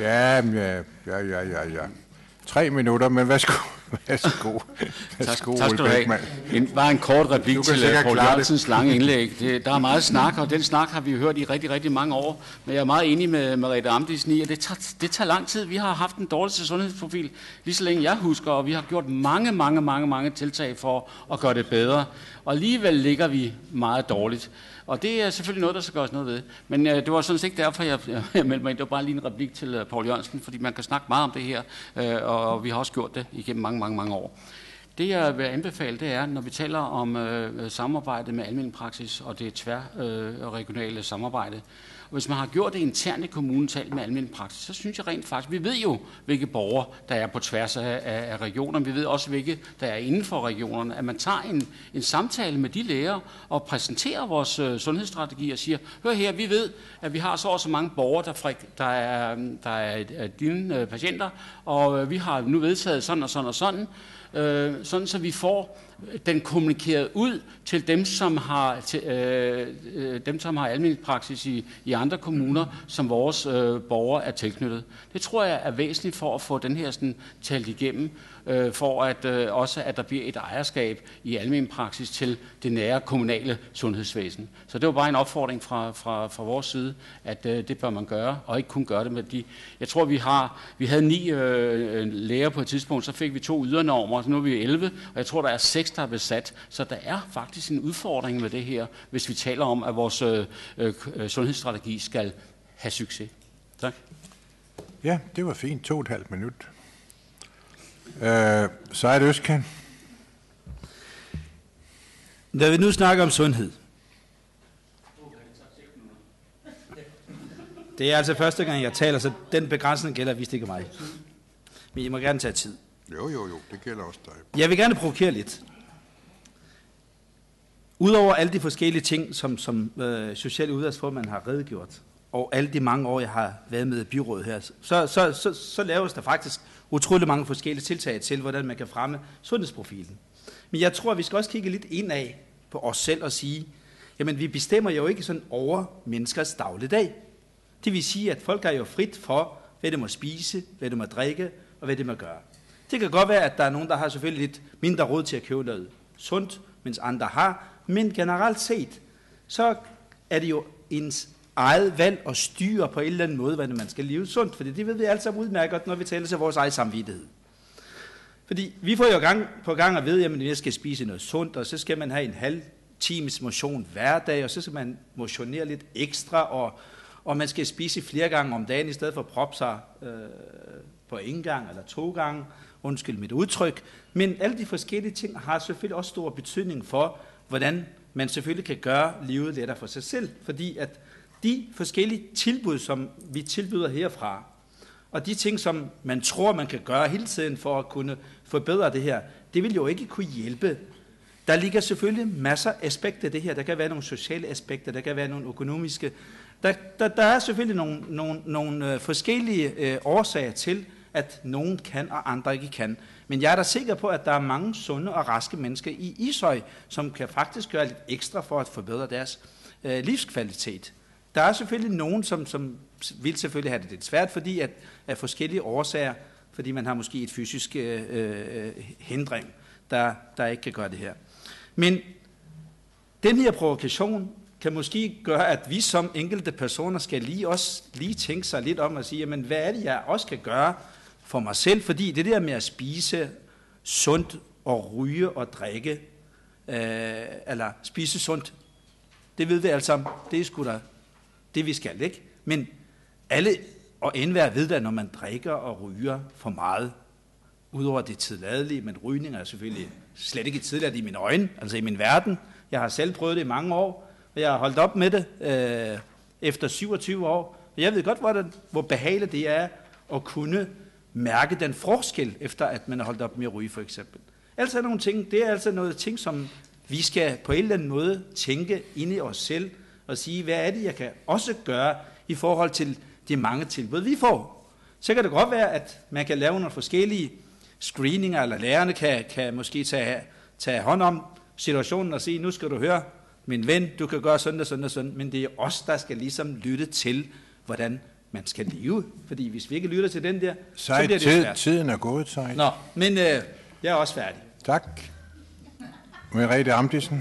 Ja. 3 minutter, men værsgo. Tak skal du have. Bare en kort replik til Poul Jørgensens lange indlæg. Der er meget snak, og den snak har vi hørt i rigtig, rigtig mange år. Men jeg er meget enig med Merete Amdisen i, at det tager lang tid. Vi har haft den dårligste sundhedsprofil lige så længe jeg husker, og vi har gjort mange tiltag for at gøre det bedre. Og alligevel ligger vi meget dårligt. Og det er selvfølgelig noget, der skal gøres noget ved. Men det var sådan set ikke derfor, jeg meldte mig ind. Det var bare lige en replik til Poul Jørgensen, fordi man kan snakke meget om det her, og vi har også gjort det igennem mange år. Det, jeg vil anbefale, det er, når vi taler om samarbejde med almen praksis, og det tværregionale samarbejde. Og hvis man har gjort det internt i kommunen, talt med almen praksis, så synes jeg rent faktisk, vi ved jo, hvilke borgere, der er på tværs af regionerne. Vi ved også, hvilke, der er inden for regionerne. At man tager en samtale med de læger og præsenterer vores sundhedsstrategi og siger, hør her, vi ved, at vi har så mange borgere, der er dine patienter, og vi har nu vedtaget sådan og sådan, sådan så vi får den kommunikeret ud til dem, som har almen praksis i andre kommuner, som vores borgere er tilknyttet. Det tror jeg er væsentligt for at få den her sådan talt igennem, for at også at der bliver et ejerskab i almen praksis til det nære kommunale sundhedsvæsen. Så det var bare en opfordring fra vores side, at det bør man gøre, og ikke kun gøre det med de. Jeg tror, vi havde 9 læger på et tidspunkt, så fik vi 2 ydernormer, så nu er vi 11, og jeg tror, der er 6, der er besat. Så der er faktisk en udfordring med det her, hvis vi taler om, at vores sundhedsstrategi skal have succes. Tak. Ja, det var fint. 2,5 minut. Så er det Østkan. Når vi nu snakker om sundhed. Det er altså første gang, jeg taler, så den begrænsning gælder vist ikke mig. Men I må gerne tage tid. Jo, det gælder også dig. Jeg vil gerne provokere lidt. Udover alle de forskellige ting, som social udvalgsformand har redegjort, og alle de mange år, jeg har været med i byrådet her, så laves der faktisk utrolig mange forskellige tiltag til, hvordan man kan fremme sundhedsprofilen. Men jeg tror, at vi skal også kigge lidt indad på os selv og sige, jamen vi bestemmer jo ikke sådan over menneskers dagligdag. Det vil sige, at folk er jo frit for, hvad de må spise, hvad de må drikke og hvad de må gøre. Det kan godt være, at der er nogen, der har selvfølgelig lidt mindre råd til at købe noget sundt, mens andre har. Men generelt set, så er det jo ens eget valg at styre på en eller anden måde, hvordan man skal leve sundt. For det ved vi alle sammen udmærket, når vi taler til vores egen samvittighed. Fordi vi får jo gang på gang at vide, at jeg skal spise noget sundt, og så skal man have en halv times motion hver dag, og så skal man motionere lidt ekstra, og man skal spise flere gange om dagen, i stedet for at proppe sig på en gang eller 2 gange. Undskyld mit udtryk. Men alle de forskellige ting har selvfølgelig også stor betydning for, hvordan man selvfølgelig kan gøre livet lettere for sig selv. Fordi at de forskellige tilbud, som vi tilbyder herfra, og de ting, som man tror, man kan gøre hele tiden for at kunne forbedre det her, det vil jo ikke kunne hjælpe. Der ligger selvfølgelig masser af aspekter af det her. Der kan være nogle sociale aspekter, der kan være nogle økonomiske. Der er selvfølgelig nogle forskellige årsager til, at nogen kan og andre ikke kan. Men jeg er da sikker på, at der er mange sunde og raske mennesker i Ishøj, som kan faktisk gøre lidt ekstra for at forbedre deres livskvalitet. Der er selvfølgelig nogen, som vil selvfølgelig have det lidt svært, fordi at af forskellige årsager, fordi man har måske et fysisk hindring, der ikke kan gøre det her. Men den her provokation kan måske gøre, at vi som enkelte personer skal lige tænke sig lidt om at sige, jamen hvad er det, jeg også kan gøre for mig selv? Fordi det der med at spise sundt og ryge og drikke, eller spise sundt, det ved vi alle sammen, det er sgu da det, vi skal, ikke? Men alle og enhver ved da, når man drikker og ryger for meget, udover det tilladelige, men rygning er selvfølgelig slet ikke tilladt i mine øjne, altså i min verden. Jeg har selv prøvet det i mange år, og jeg har holdt op med det efter 27 år. Og jeg ved godt, hvor behageligt det er at kunne mærke den forskel, efter at man har holdt op med at ryge, for eksempel. Altså nogle ting, det er altså noget ting, som vi skal på en eller anden måde tænke ind i os selv, og sige, hvad er det, jeg kan også gøre i forhold til de mange tilbud, vi får. Så kan det godt være, at man kan lave nogle forskellige screeninger, eller lærerne kan måske tage hånd om situationen og sige, nu skal du høre, min ven, du kan gøre sådan og sådan og sådan, men det er os, der skal ligesom lytte til, hvordan man skal leve. Fordi hvis vi ikke lytter til den der, så bliver det svært. Tiden er gået, Sejt. Nå, men jeg er også færdig. Tak. Merete Amdisen.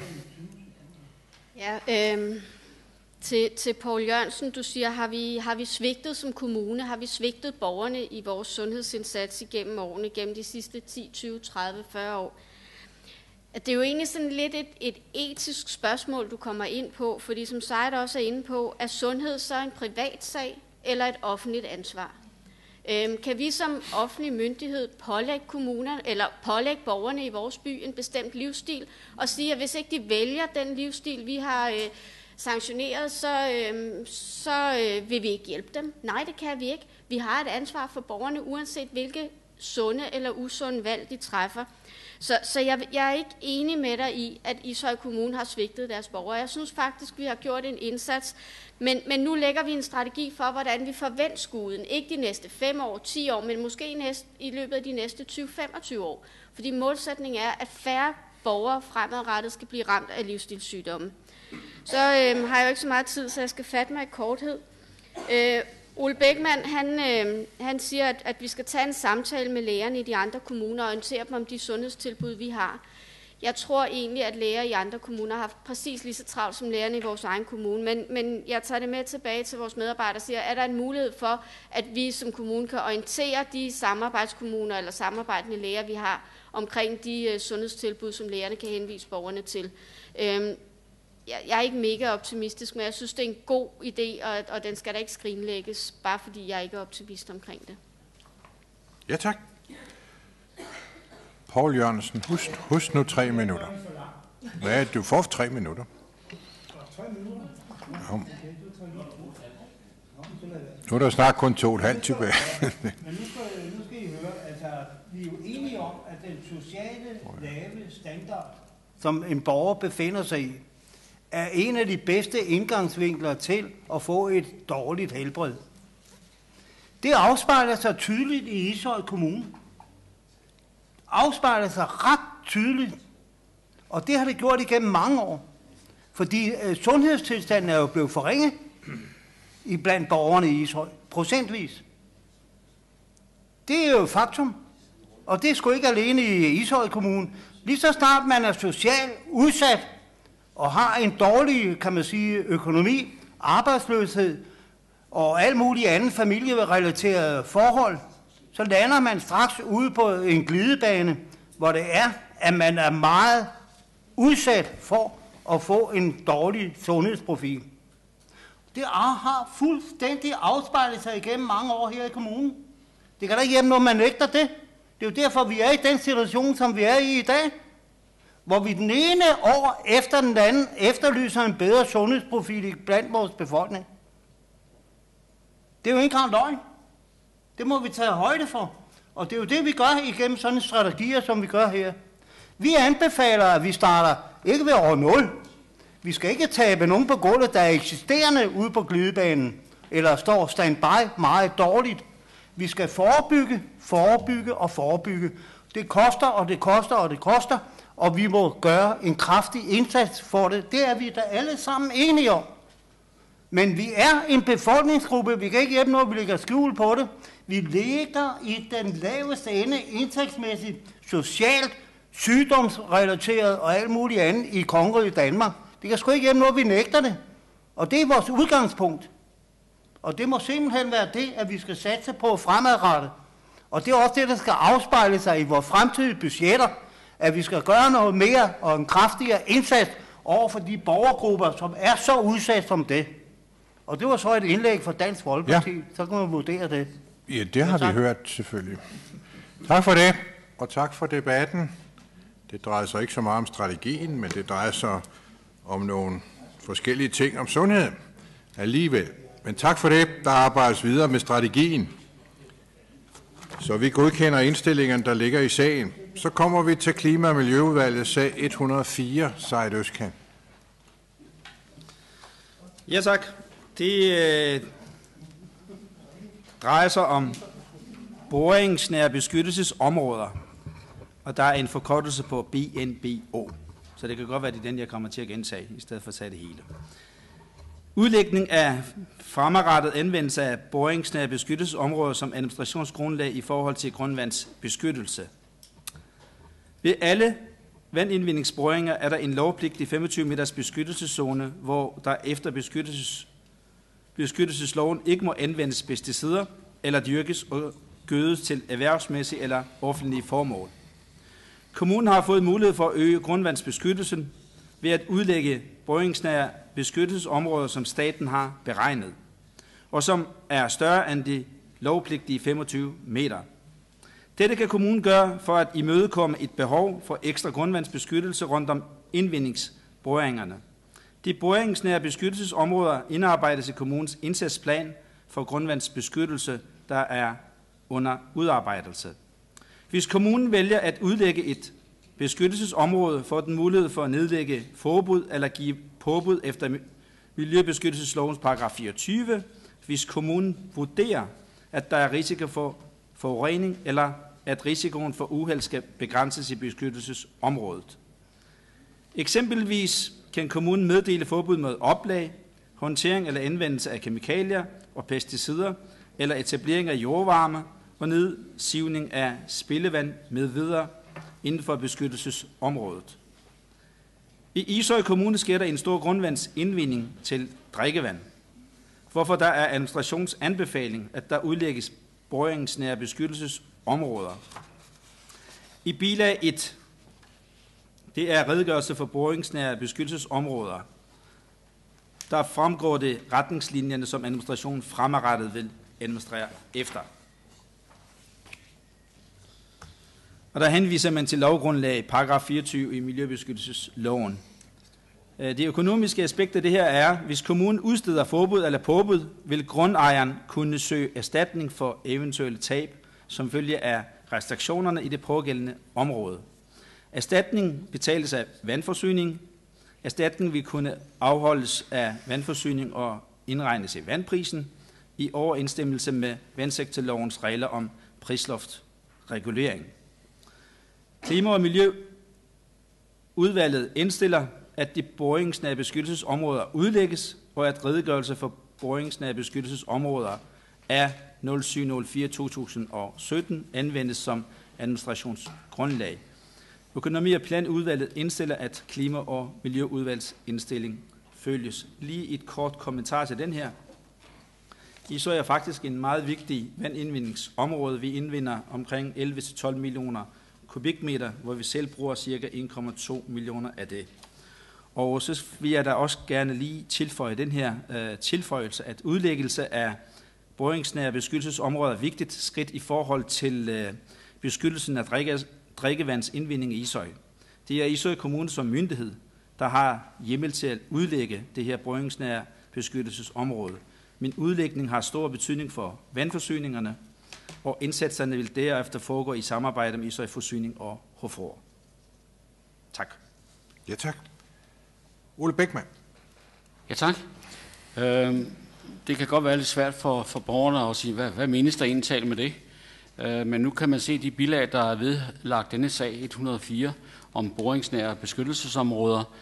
Ja, til Poul Jørgensen, du siger, har vi svigtet som kommune, har vi svigtet borgerne i vores sundhedsindsats igennem årene, gennem de sidste 10, 20, 30, 40 år? Det er jo egentlig sådan lidt et etisk spørgsmål, du kommer ind på, fordi som Sejt også er inde på, er sundhed så en privat sag eller et offentligt ansvar? Kan vi som offentlig myndighed pålægge kommunerne eller pålægge borgerne i vores by en bestemt livsstil og sige, at hvis ikke de vælger den livsstil, vi har sanktioneret, så vil vi ikke hjælpe dem? Nej, det kan vi ikke. Vi har et ansvar for borgerne, uanset hvilke sunde eller usunde valg de træffer. Så jeg er ikke enig med dig i, at Ishøj Kommune har svigtet deres borgere. Jeg synes faktisk, vi har gjort en indsats, men nu lægger vi en strategi for, hvordan vi forventer skuden. Ikke de næste 5 år, 10 år, men måske i løbet af de næste 20-25 år. Fordi målsætningen er, at færre borgere fremadrettet skal blive ramt af livsstilssygdomme. Så har jeg jo ikke så meget tid, så jeg skal fatte mig i korthed. Ole Bækman, han siger, at vi skal tage en samtale med lægerne i de andre kommuner og orientere dem om de sundhedstilbud, vi har. Jeg tror egentlig, at læger i andre kommuner har haft præcis lige så travlt som lægerne i vores egen kommune, men jeg tager det med tilbage til vores medarbejdere og siger, er der en mulighed for, at vi som kommune kan orientere de samarbejdskommuner eller samarbejdende læger, vi har, omkring de sundhedstilbud, som lægerne kan henvise borgerne til. Jeg er ikke mega optimistisk, men jeg synes, det er en god idé, og den skal da ikke skrinlægges, bare fordi jeg ikke er optimist omkring det. Ja, tak. Poul Jørgensen, husk nu 3 minutter. Hvad er det, du får 3 minutter? 3 minutter? Ja. Nu er der snart kun 2,5 tilbage. Men nu skal I høre, altså, vi er jo enige om, at den sociale lave standard, som en borger befinder sig i, er en af de bedste indgangsvinkler til at få et dårligt helbred. Det afspejler sig tydeligt i Ishøj Kommune. Afspejler sig ret tydeligt, og det har det gjort igennem mange år. Fordi sundhedstilstanden er jo blevet forringet blandt borgerne i Ishøj, procentvis. Det er jo et faktum, og det er sgu ikke alene i Ishøj Kommune. Lige så snart man er socialt udsat, og har en dårlig, kan man sige, økonomi, arbejdsløshed og alt muligt andet familierelaterede forhold, så lander man straks ude på en glidebane, hvor det er, at man er meget udsat for at få en dårlig sundhedsprofil. Det har fuldstændig afspejlet sig igennem mange år her i kommunen. Det kan da ikke hjemme, når man nægter det. Det er jo derfor, vi er i den situation, som vi er i dag, hvor vi den ene år efter den anden efterlyser en bedre sundhedsprofil blandt vores befolkning. Det er jo ikke engang løgn. Det må vi tage højde for. Og det er jo det, vi gør igennem sådan strategier, som vi gør her. Vi anbefaler, at vi starter ikke ved år 0. Vi skal ikke tabe nogen på gulvet, der er eksisterende ude på glidebanen, eller står standby meget dårligt. Vi skal forebygge. Det koster, og det koster, og det koster. Og vi må gøre en kraftig indsats for det. Det er vi da alle sammen enige om. Men vi er en befolkningsgruppe, vi kan ikke hjælpe noget, vi lægger skjul på det. Vi ligger i den laveste ende, indtægtsmæssigt, socialt, sygdomsrelateret og alt muligt andet i kongeriget Danmark. Det kan sgu ikke hjælpe noget, vi nægter det. Og det er vores udgangspunkt. Og det må simpelthen være det, at vi skal satse på fremadrettet. Og det er også det, der skal afspejle sig i vores fremtidige budgetter, at vi skal gøre noget mere og en kraftigere indsats over for de borgergrupper, som er så udsat som det. Og det var så et indlæg fra Dansk Folkeparti. Ja. Så kan man vurdere det. Ja, det har vi hørt selvfølgelig. Tak for det, og tak for debatten. Det drejer sig ikke så meget om strategien, men det drejer sig om nogle forskellige ting om sundhed alligevel. Men tak for det. Der arbejdes videre med strategien. Så vi godkender indstillingerne, der ligger i sagen. Så kommer vi til Klima- og Miljøudvalget, sag 104, Seid Østkan. Ja, tak. Det drejer sig om boringsnære beskyttelsesområder, og der er en forkortelse på BNBO. Så det kan godt være, det er den, jeg kommer til at gentage, i stedet for at tage det hele. Udlægning af fremadrettet anvendelse af boringsnære beskyttelsesområder som administrationsgrundlag i forhold til grundvandsbeskyttelse. Ved alle vandindvindingsboringer er der en lovpligtig 25 meters beskyttelseszone, hvor der efter beskyttelsesloven ikke må anvendes pesticider eller dyrkes og gødes til erhvervsmæssige eller offentlige formål. Kommunen har fået mulighed for at øge grundvandsbeskyttelsen ved at udlægge boringsnære beskyttelsesområder, som staten har beregnet, og som er større end de lovpligtige 25 meter. Dette kan kommunen gøre for at imødekomme et behov for ekstra grundvandsbeskyttelse rundt om indvindingsboringerne. De boringsnære beskyttelsesområder indarbejdes i kommunens indsatsplan for grundvandsbeskyttelse, der er under udarbejdelse. Hvis kommunen vælger at udlægge et beskyttelsesområde, får den mulighed for at nedlægge forbud eller give påbud efter Miljøbeskyttelseslovens paragraf 24, hvis kommunen vurderer, at der er risiko for forurening eller at risikoen for uheld skal begrænses i beskyttelsesområdet. Eksempelvis kan kommunen meddele forbud mod oplag, håndtering eller anvendelse af kemikalier og pesticider eller etablering af jordvarme og nedsivning af spildevand med videre inden for beskyttelsesområdet. I Ishøj Kommune sker der en stor grundvandsindvinding til drikkevand, hvorfor der er administrationsanbefaling, at der udlægges boringsnære beskyttelsesområder. I bilag 1, det er redegørelse for boringsnære beskyttelsesområder, der fremgår det retningslinjerne, som administrationen fremadrettet vil administrere efter. Og der henviser man til lovgrundlag, paragraf 24 i Miljøbeskyttelsesloven. Det økonomiske aspekt af det her er, hvis kommunen udsteder forbud eller påbud, vil grundejeren kunne søge erstatning for eventuelle tab, som følge af restriktionerne i det pågældende område. Erstatning betales af vandforsyning. Erstatning vil kunne afholdes af vandforsyning og indregnes i vandprisen i overensstemmelse med vandsektorlovens regler om prisloftsregulering. Klima- og Miljøudvalget indstiller, at de boringsnære beskyttelsesområder udlægges, og at redegørelse for boringsnære beskyttelsesområder af 07.04.2017 anvendes som administrationsgrundlag. Økonomi- og Planudvalget indstiller, at Klima- og Miljøudvalgets indstilling følges. Lige et kort kommentar til den her. Ishøj er faktisk en meget vigtig vandindvindingsområde. Vi indvinder omkring 11-12 millioner kubikmeter, hvor vi selv bruger ca. 1,2 millioner af det. Og så vil jeg da også gerne lige tilføje den her tilføjelse, at udlæggelse af boringsnære beskyttelsesområder er et vigtigt skridt i forhold til beskyttelsen af drikkevandsindvinding i Ishøj. Det er Ishøj Kommune som myndighed, der har hjemmel til at udlægge det her boringsnære beskyttelsesområde. Men udlægning har stor betydning for vandforsyningerne, og indsatserne vil derefter foregå i samarbejde med Ishøj Forsyning og Hofror. Tak. Ja, tak. Ole Bækman. Ja, tak. Det kan godt være lidt svært for borgerne at sige, hvad menes der egentlig med det? Men nu kan man se de bilag, der er vedlagt denne sag 104 om boringsnære beskyttelsesområder.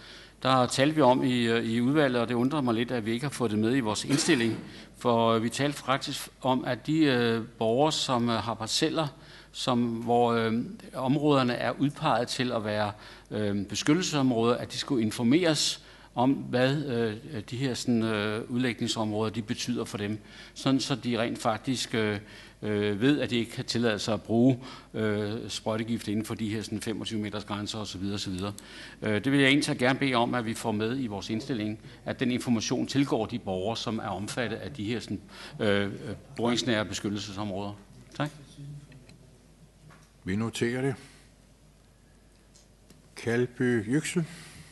Der talte vi om i udvalget, og det undrer mig lidt, at vi ikke har fået det med i vores indstilling. For vi talte faktisk om, at de borgere, som har parceller, hvor områderne er udpeget til at være beskyttelsesområder, at de skulle informeres om, hvad de her udlægningsområder de betyder for dem, sådan så de rent faktisk ved, at de ikke kan tillade sig at bruge sprøjtegift inden for de her 25 meters grænser osv. osv. Det vil jeg egentlig gerne bede om, at vi får med i vores indstilling, at den information tilgår de borgere, som er omfattet af de her boringsnære beskyttelsesområder. Tak. Vi noterer det. Kalby Jyksel.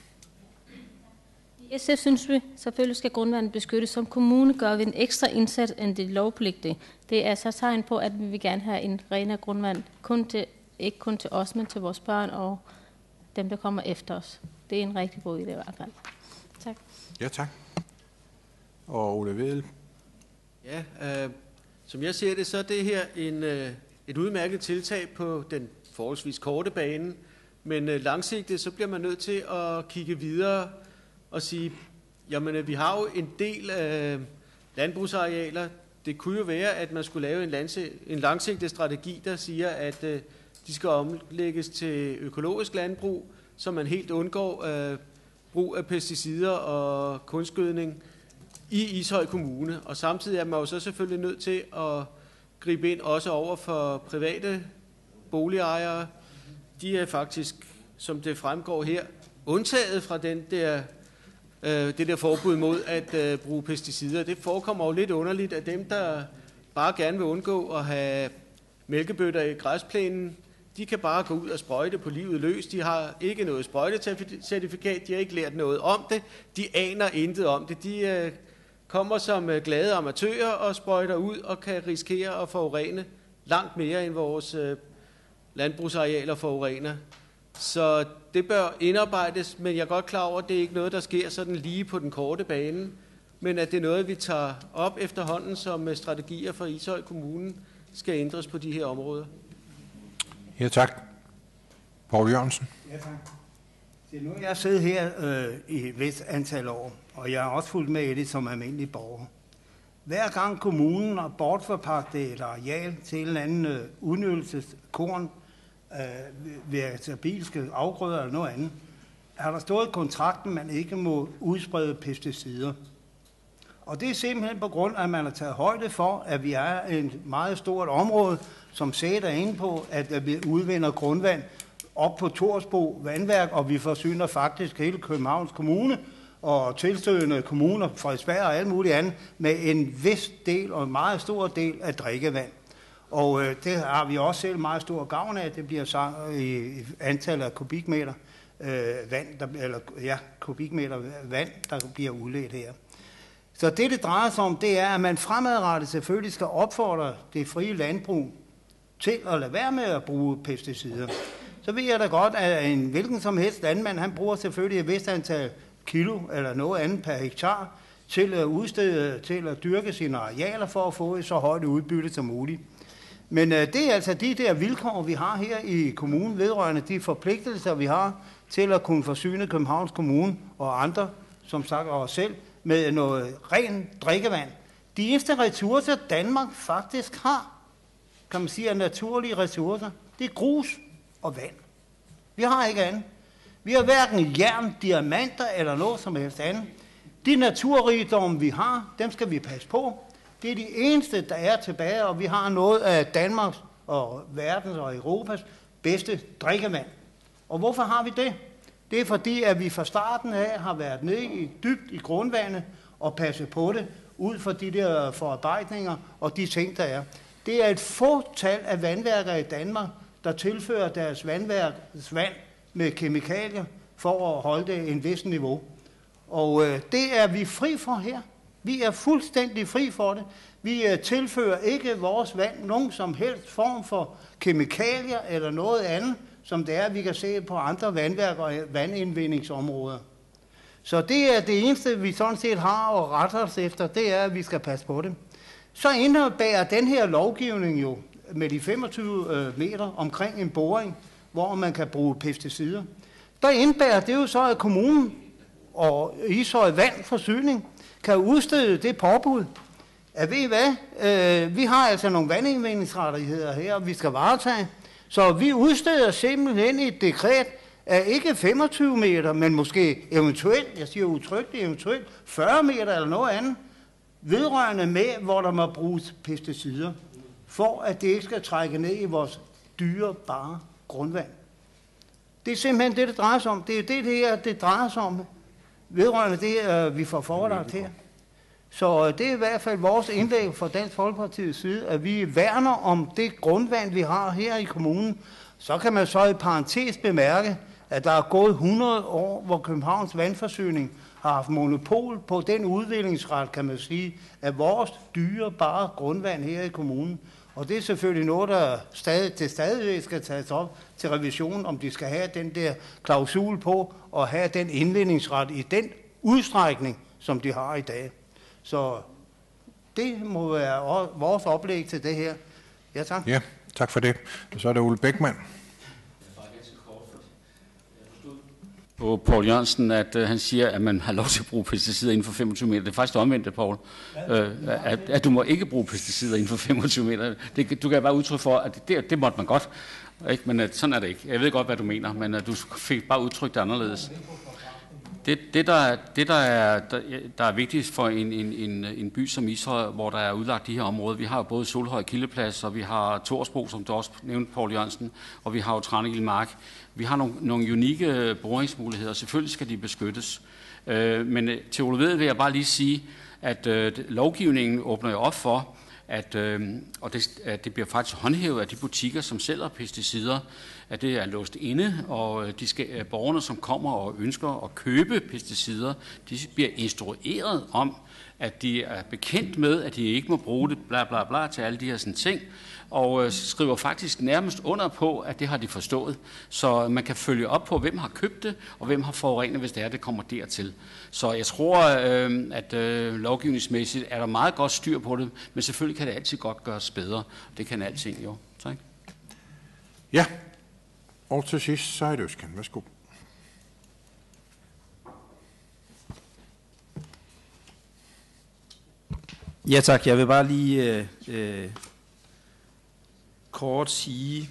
I SF synes vi, selvfølgelig skal grundvandet beskyttes. Som kommune gør vi en ekstra indsats end det lovpligtige. Det er så tegn på, at vi vil gerne have en renere grundvand, ikke kun til os, men til vores børn og dem, der kommer efter os. Det er en rigtig god idé i hvert fald. Tak. Ja, tak. Og Ole Vedel. Ja, som jeg ser det, så er det her et udmærket tiltag på den forholdsvis korte bane, men langsigtet, så bliver man nødt til at kigge videre og sige, jamen vi har jo en del landbrugsarealer. Det kunne jo være, at man skulle lave en langsigtet strategi, der siger, at de skal omlægges til økologisk landbrug, så man helt undgår brug af pesticider og kunstgødning i Ishøj Kommune. Og samtidig er man jo så selvfølgelig nødt til at gribe ind også over for private boligejere. De er faktisk, som det fremgår her, undtaget fra det der forbud mod at bruge pesticider. Det forekommer jo lidt underligt, at dem, der bare gerne vil undgå at have mælkebøtter i græsplænen, de kan bare gå ud og sprøjte på livet løs. De har ikke noget sprøjtecertifikat, de har ikke lært noget om det, de aner intet om det. De kommer som glade amatører og sprøjter ud og kan risikere at forurene langt mere end vores landbrugsarealer forurener. Så det bør indarbejdes, men jeg er godt klar over, at det ikke er noget, der sker sådan lige på den korte bane, men at det er noget, vi tager op efterhånden, som strategier for Ishøj Kommune skal ændres på de her områder. Ja, tak. Poul Jørgensen. Ja, tak. Nu har jeg siddet her i et vist antal år, og jeg har også fulgt med i det som almindelig borger. Hver gang kommunen har bortforpagtet et areal til en eller anden udnyttelseskorn, vegetabilske afgrøder eller noget andet, har der stået i kontrakten, man ikke må udsprede pesticider. Og det er simpelthen på grund af, at man har taget højde for, at vi er et meget stort område, som sætter ind på, at vi udvinder grundvand op på Torsbo vandværk, og vi forsyner faktisk hele Københavns Kommune og tilstødende kommuner, Frederiksberg og alt muligt andet, med en vis del og en meget stor del af drikkevand. Og det har vi også selv meget stor gavn af. Det bliver så i antallet af kubikmeter vand, der bliver udledt her. Så det drejer sig om, det er, at man fremadrettet selvfølgelig skal opfordre det frie landbrug til at lade være med at bruge pesticider. Så ved jeg da godt, at en hvilken som helst landmand, han bruger selvfølgelig et vist antal kilo eller noget andet per hektar til at udstede, til at dyrke sine arealer for at få et så højt udbytte som muligt. Men det er altså de der vilkår, vi har her i kommunen vedrørende de forpligtelser, vi har til at kunne forsyne Københavns Kommune og andre, som sagt og os selv, med noget ren drikkevand. De eneste ressourcer, Danmark faktisk har, kan man sige, er naturlige ressourcer, det er grus og vand. Vi har ikke andet. Vi har hverken jern, diamanter eller noget som helst andet. De naturrigdomme, vi har, dem skal vi passe på. Det er de eneste, der er tilbage, og vi har noget af Danmarks og verdens og Europas bedste drikkevand. Og hvorfor har vi det? Det er fordi, at vi fra starten af har været nede dybt i grundvandet og passet på det, ud fra de der forarbejdninger og de ting, der er. Det er et fåtal af vandværker i Danmark, der tilfører deres vandværks vand med kemikalier for at holde det en vis niveau. Og det er vi fri for her. Vi er fuldstændig fri for det. Vi tilfører ikke vores vand nogen som helst form for kemikalier eller noget andet, som det er, vi kan se på andre vandværk og vandindvindingsområder. Så det er det eneste, vi sådan set har at rette os efter, det er, at vi skal passe på det. Så indebærer den her lovgivning jo med de 25 meter omkring en boring, hvor man kan bruge pesticider. Der indebærer det jo så, at kommunen og Ishøj Vandforsyning kan udstede det påbud, at ved I hvad, vi har altså nogle vandindvindingsrettigheder her, vi skal varetage, så vi udsteder simpelthen et dekret af ikke 25 meter, men måske eventuelt, jeg siger udtrykkeligt, eventuelt 40 meter eller noget andet, vedrørende med, hvor der må bruges pesticider, for at det ikke skal trække ned i vores dyrebare grundvand. Det er simpelthen det drejer sig om. Det er det her, det drejer sig om, vedrørende det, vi får forelagt her. Så det er i hvert fald vores indlæg fra Dansk Folkepartiets side, at vi værner om det grundvand, vi har her i kommunen. Så kan man så i parentes bemærke, at der er gået 100 år, hvor Københavns Vandforsyning har haft monopol på den udviklingsret, kan man sige, af vores dyrebare grundvand her i kommunen. Og det er selvfølgelig noget, der stadigvæk skal tages op til revision, om de skal have den der klausul på og have den indvindingsret i den udstrækning, som de har i dag. Så det må være vores oplæg til det her. Ja, tak. Ja, tak for det. Så er det Ole Bækman. På Poul Jørgensen, at han siger, at man har lov til at bruge pesticider inden for 25 meter. Det er faktisk omvendt, Poul. At du må ikke bruge pesticider inden for 25 meter. Du kan bare udtrykke for, at det måtte man godt. Ikke? Men sådan er det ikke. Jeg ved godt, hvad du mener, men du fik bare udtrykt det anderledes. Det der er vigtigt for en by som Ishøj, hvor der er udlagt de her områder, vi har både Solhøj Kildeplads, og vi har Torsbro, som du også nævnte, Poul Jørgensen, og vi har jo Tranegilde Mark. Vi har nogle unikke boringsmuligheder, selvfølgelig skal de beskyttes. Men til Ole Vedel vil jeg bare lige sige, at lovgivningen åbner jo op for, at det bliver faktisk håndhævet af de butikker, som sælger pesticider, at det er låst inde, og borgerne, som kommer og ønsker at købe pesticider, de bliver instrueret om, at de er bekendt med, at de ikke må bruge det, bla bla bla, til alle de her sådan ting, og skriver faktisk nærmest under på, at det har de forstået. Så man kan følge op på, hvem har købt det, og hvem har forurenet, hvis det kommer dertil. Så jeg tror, at lovgivningsmæssigt er der meget godt styr på det, men selvfølgelig kan det altid godt gøres bedre. Det kan alting jo. Tak. Ja, og til sidst, så er det Øsken. Værsgo. Ja tak, jeg vil bare lige kort sige,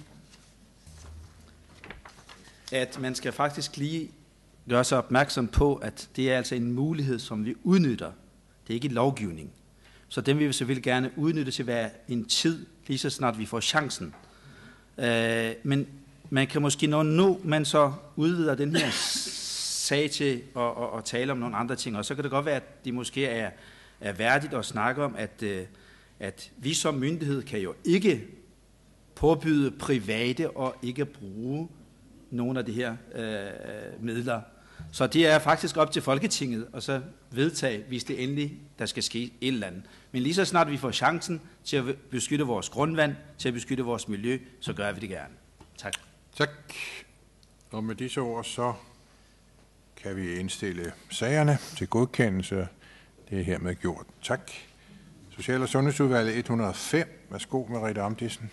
at man skal faktisk lige gøre sig opmærksom på, at det er altså en mulighed, som vi udnytter. Det er ikke lovgivning. Så den vil vi selvfølgelig gerne udnytte til hver en tid, lige så snart vi får chancen. Men man kan måske, når man så udvider den her sag til at tale om nogle andre ting, og så kan det godt være, at det måske er værdigt at snakke om, at vi som myndighed kan jo ikke påbyde private og ikke bruge nogle af de her midler. Så det er faktisk op til Folketinget og så vedtage, hvis det endelig der skal ske et eller andet. Men lige så snart vi får chancen til at beskytte vores grundvand, til at beskytte vores miljø, så gør vi det gerne. Tak. Tak. Og med disse ord, så kan vi indstille sagerne til godkendelse. Det er hermed gjort. Tak. Social- og Sundhedsudvalget 105. Værsgo, Merete Amdissen.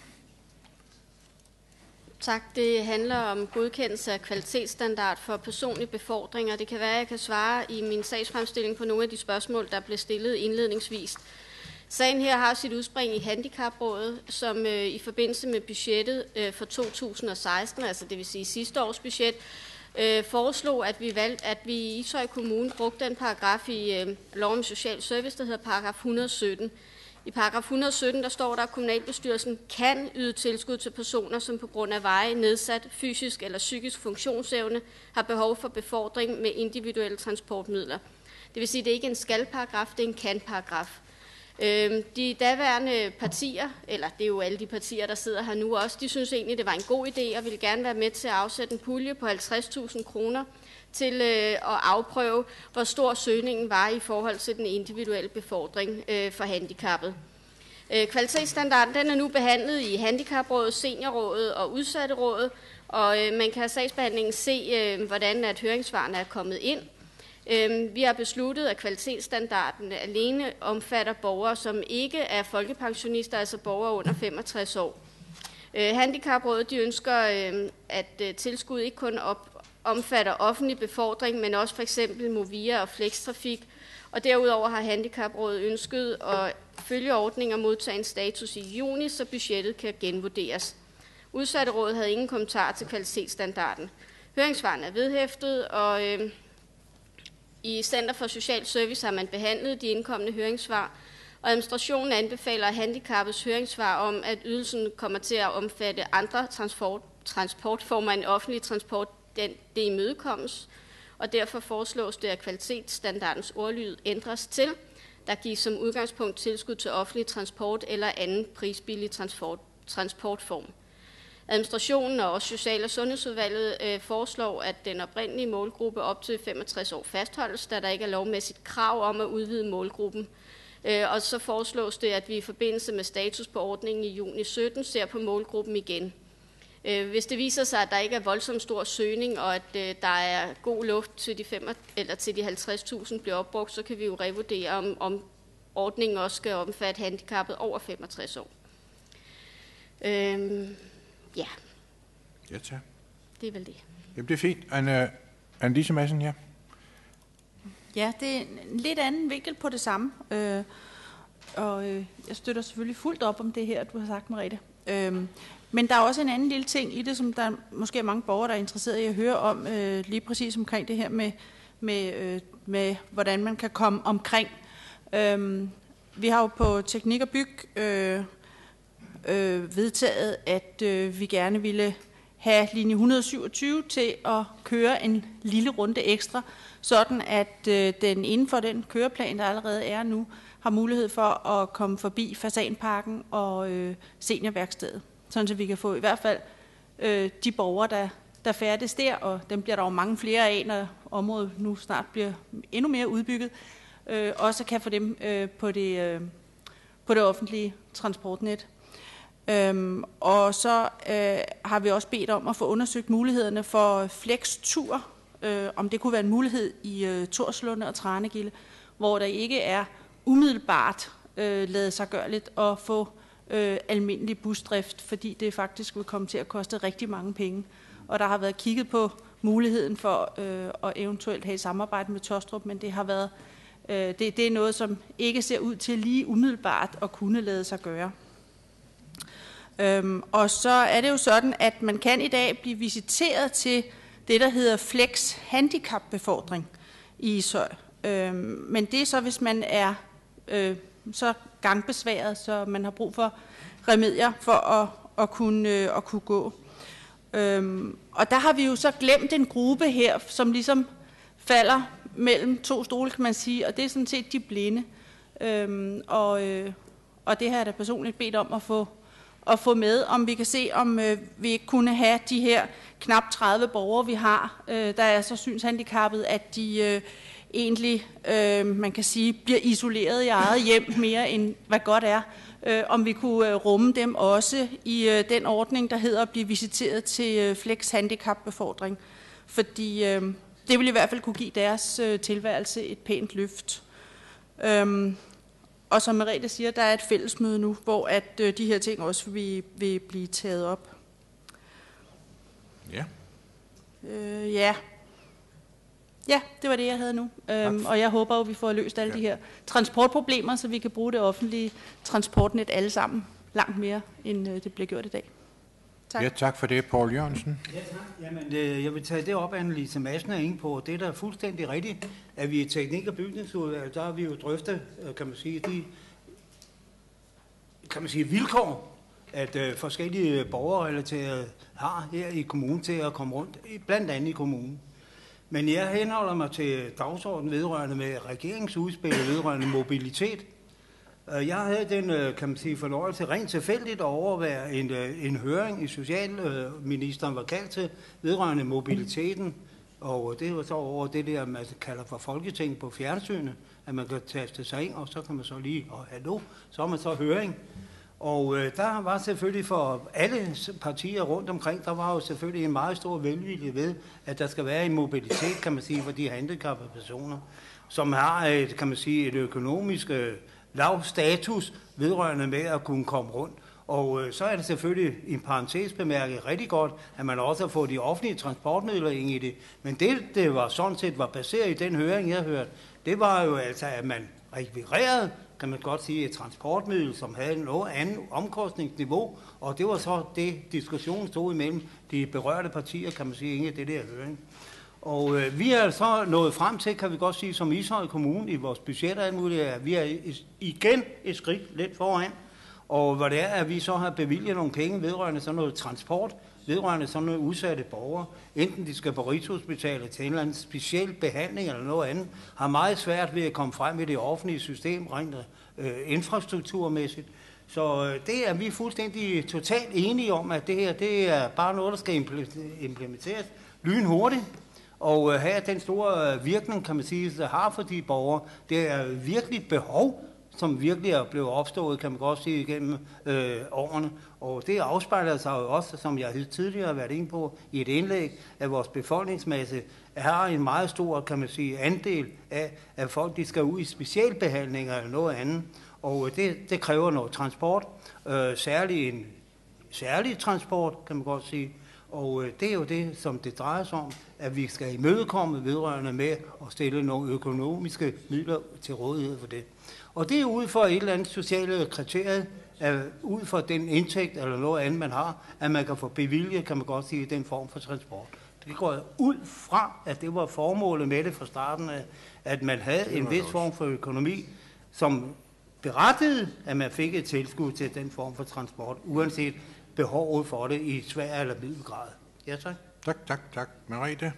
Tak. Det handler om godkendelse af kvalitetsstandard for personlig befordring, og det kan være, at jeg kan svare i min sagsfremstilling på nogle af de spørgsmål, der blev stillet indledningsvis. Sagen her har sit udspring i Handicaprådet, som i forbindelse med budgettet for 2016, altså det vil sige sidste års budget, foreslog, at vi i Ishøj Kommune brugte den paragraf i lov om social service, der hedder paragraf 117. I paragraf 117, der står der, at kommunalbestyrelsen kan yde tilskud til personer, som på grund af veje nedsat fysisk eller psykisk funktionsevne har behov for befordring med individuelle transportmidler. Det vil sige, at det ikke er en skal-paragraf, det er en kan-paragraf. De daværende partier, eller det er jo alle de partier, der sidder her nu også, de synes egentlig, det var en god idé og ville gerne være med til at afsætte en pulje på 50.000 kroner til at afprøve, hvor stor søgningen var i forhold til den individuelle befordring for handicappede. Kvalitetsstandarden den er nu behandlet i Handicaprådet, Seniorrådet og Udsatterådet, og man kan af sagsbehandlingen se, hvordan at høringssvarene er kommet ind. Vi har besluttet, at kvalitetsstandarden alene omfatter borgere, som ikke er folkepensionister, altså borgere under 65 år. Handicaprådet de ønsker, at tilskud ikke kun omfatter offentlig befordring, men også for eksempel Movia og Flextrafik. Og derudover har Handicaprådet ønsket at følge ordningen og modtage en status i juni, så budgettet kan genvurderes. Udsatterådet havde ingen kommentar til kvalitetsstandarden. Høringssvarene er vedhæftet, og i Center for Social Service har man behandlet de indkommende høringssvar, og administrationen anbefaler handicappets høringssvar om, at ydelsen kommer til at omfatte andre transportformer end offentlig transport, det imødekommes, og derfor foreslås det, at kvalitetsstandardens ordlyd ændres til, der gives som udgangspunkt tilskud til offentlig transport eller anden prisbillig transportform. Administrationen og også Social- og Sundhedsudvalget foreslår, at den oprindelige målgruppe op til 65 år fastholdes, da der ikke er lovmæssigt krav om at udvide målgruppen. Og så foreslås det, at vi i forbindelse med status på ordningen i juni 17 ser på målgruppen igen. Hvis det viser sig, at der ikke er voldsomt stor søgning, og at der er god luft til de 50.000 bliver opbrugt, så kan vi jo revurdere, om ordningen også skal omfatte handicappet over 65 år. Ja. Ja, tak. Det er vel det. Jamen, det er fint. Anne-Lise Madsen, ja. Ja, det er en lidt anden vinkel på det samme. Jeg støtter selvfølgelig fuldt op om det her, du har sagt, Merete. Men der er også en anden lille ting i det, som der måske er mange borgere, der er interesseret i at høre om, lige præcis omkring det her med hvordan man kan komme omkring. Vi har jo på Teknik og Byg vedtaget, at vi gerne ville have linje 127 til at køre en lille runde ekstra, sådan at den inden for den køreplan, der allerede er nu, har mulighed for at komme forbi Fasanparken og seniorværkstedet. Sådan så vi kan få i hvert fald de borgere, der færdes der, og dem bliver der jo mange flere af, når området nu snart bliver endnu mere udbygget, også kan få dem på det offentlige transportnet. Og så har vi også bedt om at få undersøgt mulighederne for flextur, om det kunne være en mulighed i Torslunde og Tranegilde, hvor der ikke er umiddelbart ladet sig gørligt at få almindelig busdrift, fordi det faktisk vil komme til at koste rigtig mange penge. Og der har været kigget på muligheden for at eventuelt have et samarbejde med Tostrup, men det har været det er noget, som ikke ser ud til lige umiddelbart at kunne lade sig gøre. Og så er det jo sådan, at man kan i dag blive visiteret til det, der hedder Flex Handicapbefordring i Ishøj. Men det er så, hvis man er så gangbesværet, så man har brug for remedier for at kunne gå. Og der har vi jo så glemt en gruppe her, som ligesom falder mellem to stole, kan man sige, og det er sådan set de blinde. Og det har jeg da personligt bedt om at få med, om vi kan se, om vi ikke kunne have de her knap 30 borgere, vi har, der er så synshandicappet, at de egentlig, man kan sige, bliver isoleret i eget hjem mere end hvad godt er. Om vi kunne rumme dem også i den ordning, der hedder at blive visiteret til Flex Handicapbefordring. Fordi det vil i hvert fald kunne give deres tilværelse et pænt løft. Og som Merete siger, der er et fællesmøde nu, hvor at de her ting også vil blive taget op. Ja. Ja, det var det, jeg havde nu. Og jeg håber, at vi får løst alle de her transportproblemer, så vi kan bruge det offentlige transportnet alle sammen langt mere, end det bliver gjort i dag. Tak. Ja, tak for det, Poul Jørgensen. Ja, tak. Jamen, jeg vil tage det op, Anne-Lise Madsen er inde på. Det, der er fuldstændig rigtigt, at vi i Teknik- og Bygningsudvalget, der har vi jo drøftet, kan man sige, vilkår, at forskellige borgerrelaterede har her i kommunen til at komme rundt, blandt andet i kommunen. Men jeg henholder mig til dagsordenen vedrørende med regeringsudspil vedrørende mobilitet. Jeg havde den, kan man sige, fornøjelse rent tilfældigt at overvære en høring i Socialministeren var kaldt til vedrørende mobiliteten. Og det var så over det der, man kalder for Folketing på fjernsynet, at man kan taste sig ind, og så kan man så lige, hallo, så er man så høring. Og der var selvfølgelig for alle partier rundt omkring, der var jo selvfølgelig en meget stor velvilje ved, at der skal være en mobilitet, kan man sige, for de handicappede personer, som har et økonomisk lav status vedrørende med at kunne komme rundt. Og så er det selvfølgelig i en parentes bemærket rigtig godt, at man også har fået de offentlige transportmidler ind i det. Men det var sådan set var baseret i den høring, jeg hørte, det var jo altså, at man rekvirerede, kan man godt sige, et transportmiddel, som havde noget andet omkostningsniveau, og det var så det, diskussionen stod imellem de berørte partier, kan man sige, i det der høring. Og vi er så nået frem til, kan vi godt sige, som Ishøj Kommune i vores budget og alt muligt, at vi er igen et skridt lidt foran. Og hvor det er, at vi så har bevilget nogle penge vedrørende sådan noget transport, vedrørende sådan nogle udsatte borgere, enten de skal på Rigshospitalet til en eller anden speciel behandling eller noget andet, har meget svært ved at komme frem i det offentlige system, rent infrastrukturmæssigt. Så det er vi fuldstændig totalt enige om, at det her det er bare noget, der skal implementeres lynhurtigt, og have den store virkning, kan man sige, det har for de borgere. Det er virkelig behov, som virkelig er blevet opstået, kan man godt sige, igennem årene. Og det afspejler sig jo også, som jeg tidligere har været inde på i et indlæg, at vores befolkningsmasse har en meget stor, kan man sige, andel af, at folk de skal ud i specialbehandlinger eller noget andet. Og det kræver noget transport, særlig transport, kan man godt sige. Og det er jo det, som det drejer sig om, at vi skal imødekomme vedrørende med at stille nogle økonomiske midler til rådighed for det. Og det er ud for et eller andet sociale kriterie, ud for den indtægt eller noget andet, man har, at man kan få bevilget, kan man godt sige, den form for transport. Det går ud fra, at det var formålet med det fra starten af, at man havde en vis form for økonomi, som berettede, at man fik et tilskud til den form for transport, uanset behovet for det i svær eller middelgrad. Ja, tak. Tak. Merete?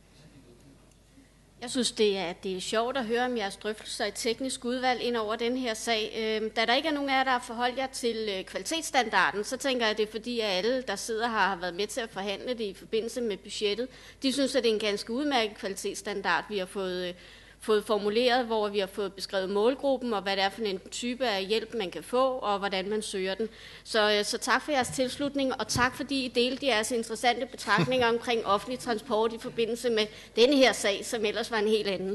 Jeg synes, det er sjovt at høre om jeres drøftelser i teknisk udvalg ind over den her sag. Da der ikke er nogen af jer, der har forholdt jer til kvalitetsstandarden, så tænker jeg, at det er fordi, at alle, der sidder her, har været med til at forhandle det i forbindelse med budgettet. De synes, at det er en ganske udmærket kvalitetsstandard, vi har fået formuleret, hvor vi har fået beskrevet målgruppen, og hvad det er for en type af hjælp, man kan få, og hvordan man søger den. Så tak for jeres tilslutning, og tak fordi I delte jeres interessante betragtninger omkring offentlig transport i forbindelse med denne her sag, som ellers var en helt anden.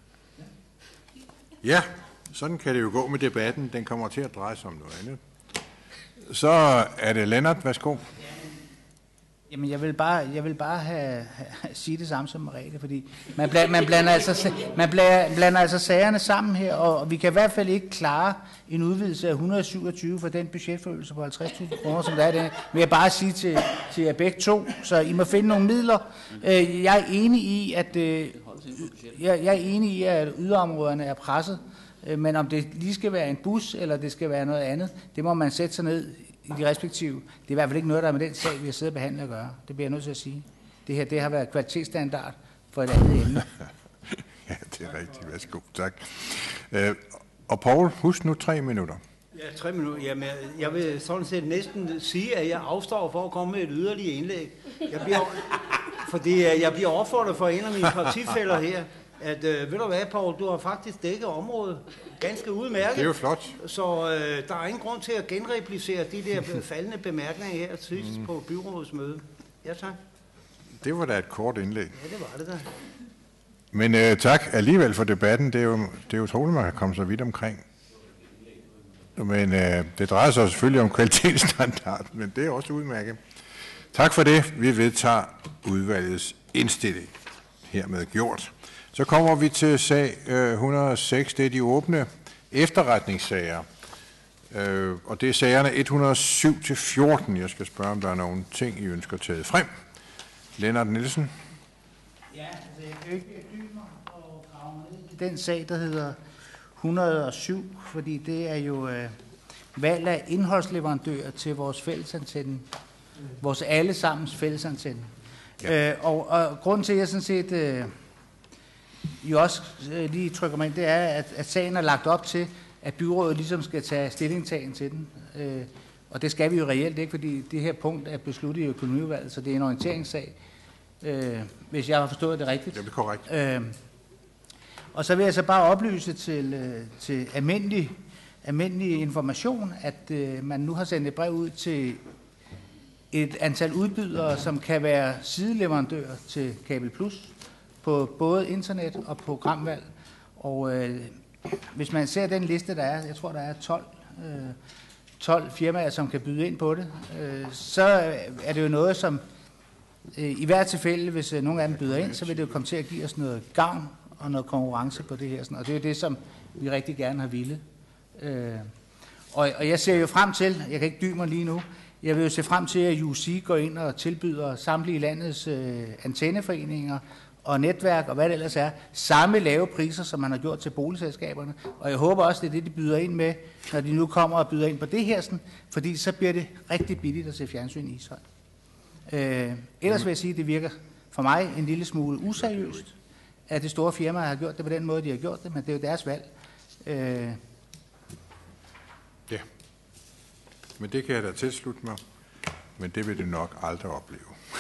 Ja, sådan kan det jo gå med debatten. Den kommer til at dreje sig om noget andet. Så er det Lennart, værsgo. Jamen, jeg vil bare sige det samme som Merete, fordi man blander altså sagerne sammen her, og vi kan i hvert fald ikke klare en udvidelse af 127 for den budgetforøgelse på 50.000 kroner, som der er det. Men jeg bare sige til jer begge to, så I må finde nogle midler. Jeg er enig i, at yderområderne er presset, men om det lige skal være en bus, eller det skal være noget andet, det må man sætte sig ned i de respektive. Det er i hvert fald ikke noget, der er med den sag, vi har siddet og behandlet at gøre. Det bliver jeg nødt til at sige. Det her, det har været kvalitetsstandard for et andet emne. Ja, det er rigtigt. Værsgo. Tak. Og Poul, husk nu 3 minutter. Ja, 3 minutter. Jamen, jeg vil sådan set næsten sige, at jeg afstår for at komme med et yderligere indlæg. Fordi jeg bliver opfordret for en af mine partifæller her, at ved du hvad, Poul, du har faktisk dækket området ganske udmærket. Det er jo flot. Så der er ingen grund til at genreplicere de der faldende bemærkninger her sidst på byrådets møde. Ja, tak. Det var da et kort indlæg. Ja, det var det da. Men tak alligevel for debatten. Det er jo utroligt, man kan komme så vidt omkring. Men det drejer sig selvfølgelig om kvalitetsstandard, men det er også udmærket. Tak for det. Vi vedtager udvalgets indstilling. Hermed gjort. Så kommer vi til sag 106, det er de åbne efterretningssager. Og det er sagerne 107-14. Jeg skal spørge, om der er nogle ting, I ønsker taget frem. Lennart Nielsen. Ja, jeg kan ikke dybe mig og grave ned i den sag, der hedder 107, fordi det er jo valg af indholdsleverandører til vores fællesantenne, vores allesammens fællesantenne. Ja. Og grunden til, at jeg sådan set jo også lige trykker mig ind, det er, at sagen er lagt op til, at byrådet ligesom skal tage stillingtagen til den. Og det skal vi jo reelt ikke, fordi det her punkt er besluttet i økonomiudvalget, så det er en orienteringssag, hvis jeg har forstået det rigtigt. Det er korrekt. Og så vil jeg så bare oplyse til almindelig information, at man nu har sendt et brev ud til et antal udbydere, som kan være sideleverandører til Kabel Plus, på både internet og programvalg. Og hvis man ser den liste, der er, jeg tror, der er 12 firmaer, som kan byde ind på det, så er det jo noget, som i hvert tilfælde, hvis nogen af dem byder ind, så vil det jo komme til at give os noget gavn og noget konkurrence på det her. Og det er jo det, som vi rigtig gerne har ville. Og jeg ser jo frem til, jeg kan ikke dybe mig lige nu, jeg vil jo se frem til, at UC går ind og tilbyder samtlige landets antenneforeninger og netværk og hvad det ellers er, samme lave priser, som man har gjort til boligselskaberne. Og jeg håber også, det er det, de byder ind med, når de nu kommer og byder ind på det her, sådan, fordi så bliver det rigtig billigt at se fjernsyn i Ishøj. Ellers vil jeg sige, at det virker for mig en lille smule useriøst, at det store firmaer har gjort det på den måde, de har gjort det, men det er jo deres valg. Ja, men det kan jeg da tilslutte mig, men det vil det nok aldrig opleve.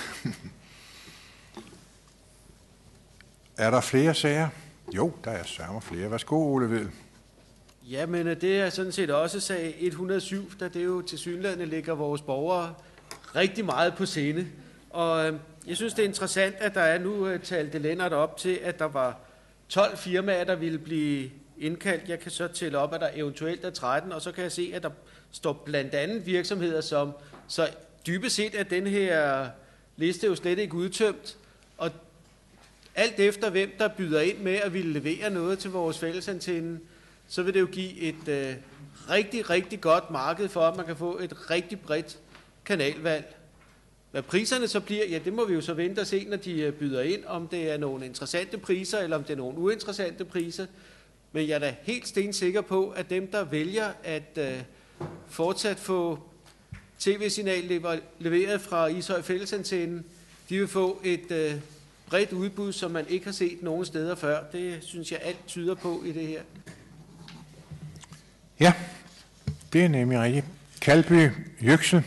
Er der flere sager? Jo, der er sørme flere. Værsgo, Ole Vedel. Ja, men det er sådan set også sag 107, da det jo tilsyneladende ligger vores borgere rigtig meget på sinde. Og jeg synes, det er interessant, at der er nu talte Lennart op til, at der var 12 firmaer, der ville blive indkaldt. Jeg kan så tælle op, at der eventuelt er 13, og så kan jeg se, at der står blandt andet virksomheder, som så dybest set er den her liste jo slet ikke udtømt. Og alt efter hvem, der byder ind med at ville levere noget til vores fællesantenne, så vil det jo give et rigtig, rigtig godt marked for, at man kan få et rigtig bredt kanalvalg. Hvad priserne så bliver, ja, det må vi jo så vente og se, når de byder ind, om det er nogle interessante priser, eller om det er nogle uinteressante priser. Men jeg er da helt stensikker på, at dem, der vælger at fortsat få tv-signal leveret fra Ishøj Fællesantennen, de vil få et bredt udbud, som man ikke har set nogen steder før. Det synes jeg alt tyder på i det her. Ja, det er nemlig rigtigt. Kalby Jøksel.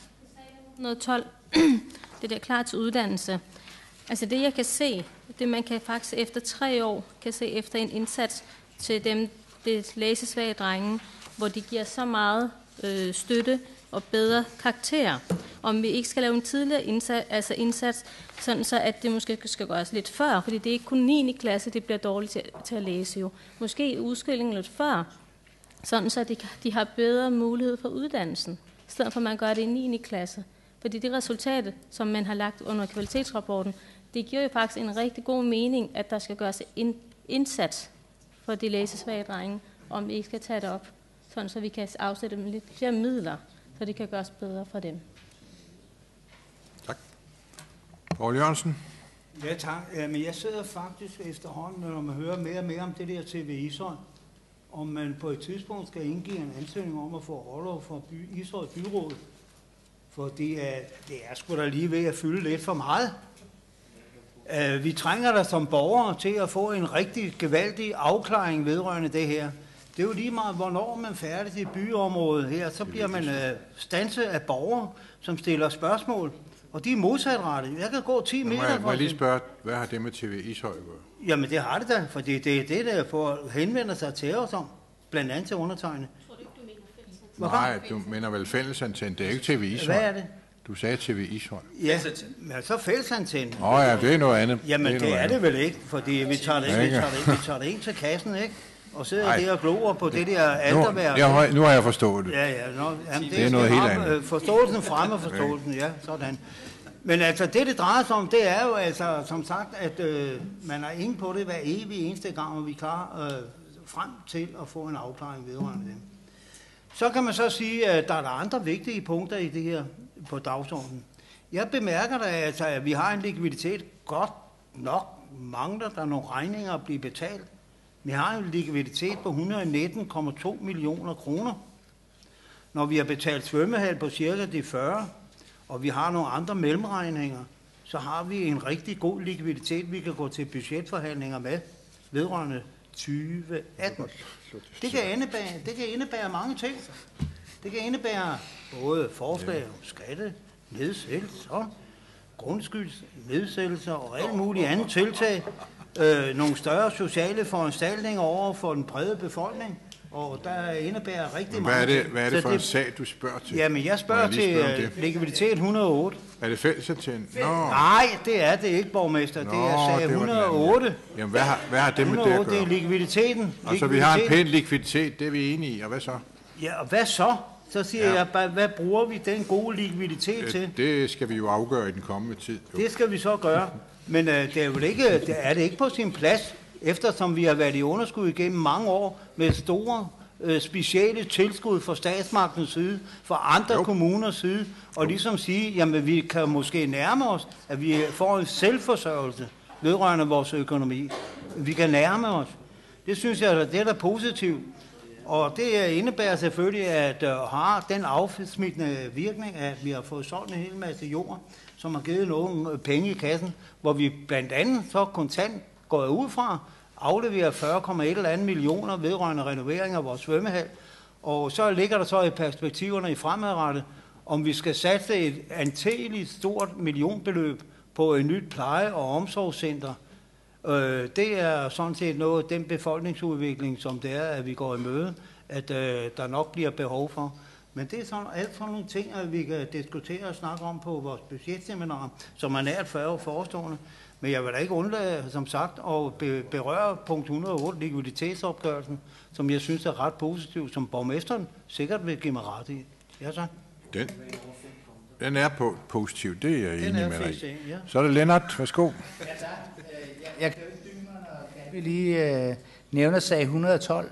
112. Det der klar til uddannelse. Altså det, jeg kan se, det man kan faktisk efter 3 år, kan se efter en indsats til dem, det læsesvage drenge, hvor de giver så meget støtte og bedre karakterer. Om vi ikke skal lave en tidligere indsats, sådan så at det måske skal gøres lidt før, fordi det er ikke kun 9. klasse, det bliver dårligt til at læse jo. Måske udskillingen lidt før, sådan så at de har bedre mulighed for uddannelsen, i stedet for at man gør det i 9. klasse. Fordi det resultat, som man har lagt under kvalitetsrapporten, det giver jo faktisk en rigtig god mening, at der skal gøres en indsats for de læsesvage drenge, om vi ikke skal tage det op, sådan så vi kan afsætte dem lidt flere midler, så det kan gøres bedre for dem. Tak. Poul Jørgensen. Ja, tak. Men jeg sidder faktisk efterhånden, når man hører mere og mere om det der TV Ishøj, om man på et tidspunkt skal indgive en ansøgning om at få orlov fra Ishøj Byråd. For det er sgu da lige ved at fylde lidt for meget. Vi trænger da som borgere til at få en rigtig gevaldig afklaring vedrørende det her. Det er jo lige meget, hvornår man færdig i byområdet her, så bliver man standset af borgere, som stiller spørgsmål. Og de er modsatrettet. Jeg kan gå 10 meter. Må jeg lige spørge, hvad har det med TV Ishøj at gøre? Jamen det har det da, for det er det, der får henvender sig til os om. Blandt andet til undertegnede. Nej, du mener vel fællesantenne, det er ikke TV Ishøj. Hvad er det? Du sagde TV Ishøj. Ja, men så fællesantenne. Ja, det er noget andet. Jamen det er det vel ikke, fordi vi tager det ind til kassen, ikke? Og sidder der og glor på det der alterværk. Nu har jeg forstået det. Ja, det er noget helt andet. Forståelsen fremme forståelsen, ja, sådan. Men altså, det drejer sig om, det er jo altså, som sagt, at man er inde på det hver evig eneste gang, og vi er klar frem til at få en afklaring vedrørende dem. Så kan man så sige, at der er andre vigtige punkter i det her på dagsordenen. Jeg bemærker da, altså, at vi har en likviditet. Godt nok mangler der nogle regninger at blive betalt. Vi har en likviditet på 119,2 millioner kroner. Når vi har betalt svømmehal på cirka de 40, og vi har nogle andre mellemregninger, så har vi en rigtig god likviditet, vi kan gå til budgetforhandlinger med vedrørende 2018. Det kan indebære mange ting. Det kan indebære både forslag om skattenedsættelser, grundskyldsnedsættelser og alt muligt andet tiltag. Nogle større sociale foranstaltninger over for den brede befolkning, og der indebærer rigtig mange ting. Hvad er det for en sag, du spørger til? Jamen, jeg spørger til likviditet 108. Er det fællesantenne? Nej, det er det ikke, borgmester. Det er sag 108. Jamen, hvad har det med det at gøre? Det er likviditeten. Altså, vi har en pæn likviditet, det er vi enige i, og hvad så? Ja, og hvad så? Så siger jeg bare, hvad bruger vi den gode likviditet til? Det skal vi jo afgøre i den kommende tid. Jo. Det skal vi så gøre. Men det er det ikke på sin plads, eftersom vi har været i underskud igennem mange år med store specielle tilskud fra statsmagtens side, fra andre kommuners side, og ligesom sige, jamen vi kan måske nærme os, at vi får en selvforsørgelse vedrørende vores økonomi. Vi kan nærme os. Det synes jeg, det er da positivt. Og det indebærer selvfølgelig, at har den afsmittende virkning, at vi har fået solgt en hel masse jord, som har givet nogle penge i kassen, hvor vi blandt andet så kontant går ud fra, afleverer 40,1 millioner vedrørende renovering af vores svømmehal. Og så ligger der så i perspektiverne i fremadrettet, om vi skal satse et antageligt stort millionbeløb på et nyt pleje- og omsorgscenter. Det er sådan set noget, den befolkningsudvikling, som det er, at vi går i møde, at der nok bliver behov for. Men det er sådan, alt sådan nogle ting, at vi kan diskutere og snakke om på vores budgetseminar, som er nært 40 år forestående. Men jeg vil da ikke undlade, som sagt, at berøre punkt 108, likviditetsopgørelsen, som jeg synes er ret positiv, som borgmesteren sikkert vil give mig ret i. Ja, så. Den er positiv, det er jeg enig med dig i. Ja. Så er det Lennart, værsgo. Ja, tak. Jeg kan jo ikke dybe mig, når vi lige nævner sag 112.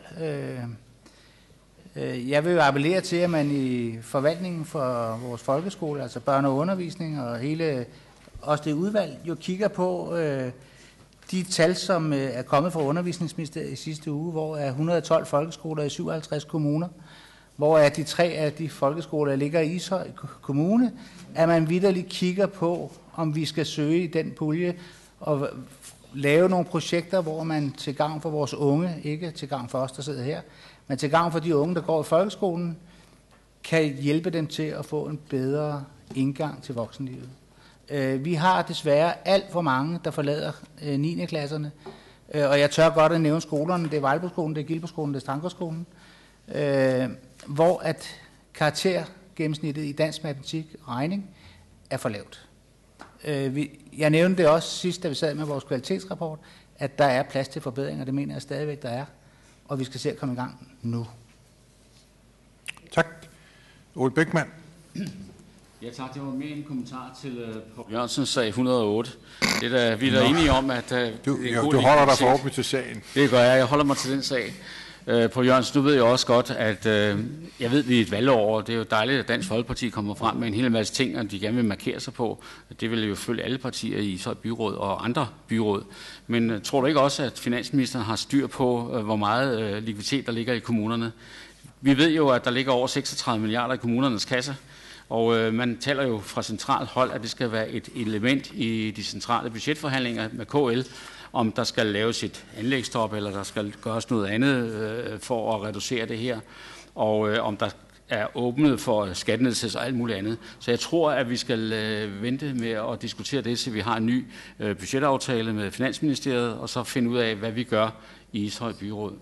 Jeg vil jo appellere til, at man i forvaltningen for vores folkeskole, altså børne- og undervisning og hele også det udvalg, jo kigger på de tal, som er kommet fra Undervisningsministeriet i sidste uge, hvor er 112 folkeskoler i 57 kommuner, hvor er de 3 af de folkeskoler, der ligger i Ishøj Kommune, at man vitterligt kigger på, om vi skal søge i den pulje og lave nogle projekter, hvor man til gavn for vores unge, ikke til gavn for os, der sidder her, men til gavn for de unge, der går i folkeskolen, kan hjælpe dem til at få en bedre indgang til voksenlivet. Vi har desværre alt for mange, der forlader 9. klasserne, og jeg tør godt at nævne skolerne. Det er Vejlboskolen, det er Gilbertskolen, det er Stankerskolen, hvor at karaktergennemsnittet i dansk matematik regning er for lavt. Jeg nævnte det også sidst, da vi sad med vores kvalitetsrapport, at der er plads til forbedringer. Det mener jeg stadigvæk, der er, og vi skal se at komme i gang nu. Tak. Ole Bækman. Ja tak, det var mere en kommentar til Poul Jørgensens sag 108. Vi er da enige om, at du holder dig for til sagen. Det gør jeg holder mig til den sag. Poul Jørgensen, du ved jo også godt, at jeg ved, vi er et valgår, og det er jo dejligt, at Dansk Folkeparti kommer frem med en hel masse ting, og de gerne vil markere sig på. Det vil jo følge alle partier i Ishøj Byråd og andre byråd. Men tror du ikke også, at finansministeren har styr på, hvor meget likviditet der ligger i kommunerne? Vi ved jo, at der ligger over 36 milliarder i kommunernes kasse. Og man taler jo fra centralt hold, at det skal være et element i de centrale budgetforhandlinger med KL, om der skal laves et anlægstop, eller der skal gøres noget andet for at reducere det her, og om der er åbnet for skattenedsættelse og alt muligt andet. Så jeg tror, at vi skal vente med at diskutere det, så vi har en ny budgetaftale med Finansministeriet, og så finde ud af, hvad vi gør i Ishøj Byråd.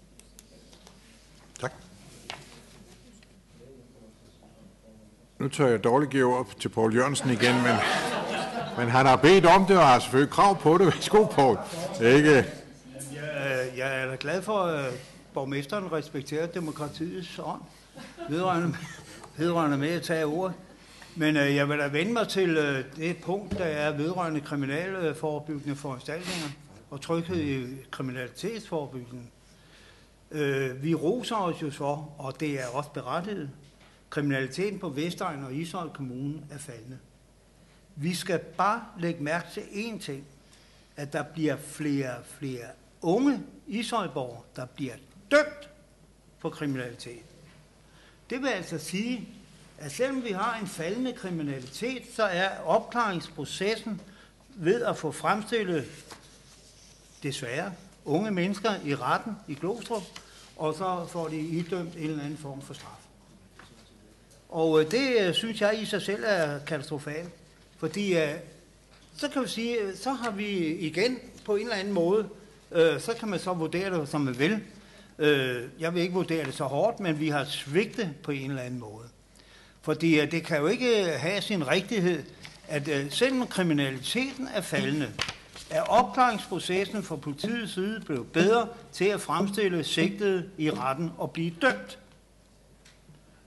Tak. Nu tør jeg dårligt give ord til Poul Jørgensen igen, men han har bedt om det, og har selvfølgelig krav på det. Værsgo, Poul. Ikke? Jeg er da glad for, at borgmesteren respekterer demokratiets ånd, vedrørende med at tage ordet. Men jeg vil da vende mig til det punkt, der er vedrørende kriminalforebyggende foranstaltninger og tryghed i kriminalitetsforebyggende. Vi roser os jo for, og det er også berettiget, kriminaliteten på Vestegn og Ishøj Kommune er faldende. Vi skal bare lægge mærke til én ting, at der bliver flere unge Ishøjborgere, der bliver dømt for kriminalitet. Det vil altså sige, at selvom vi har en faldende kriminalitet, så er opklaringsprocessen ved at få fremstillet desværre unge mennesker i retten i Glostrup, og så får de idømt en eller anden form for straf. Og det synes jeg i sig selv er katastrofalt, fordi så kan vi sige, så har vi igen på en eller anden måde, så kan man så vurdere det, som man vil. Jeg vil ikke vurdere det så hårdt, men vi har svigtet på en eller anden måde. Fordi det kan jo ikke have sin rigtighed, at selvom kriminaliteten er faldende, er opklaringsprocessen fra politiets side blevet bedre til at fremstille sigtede i retten og blive dømt.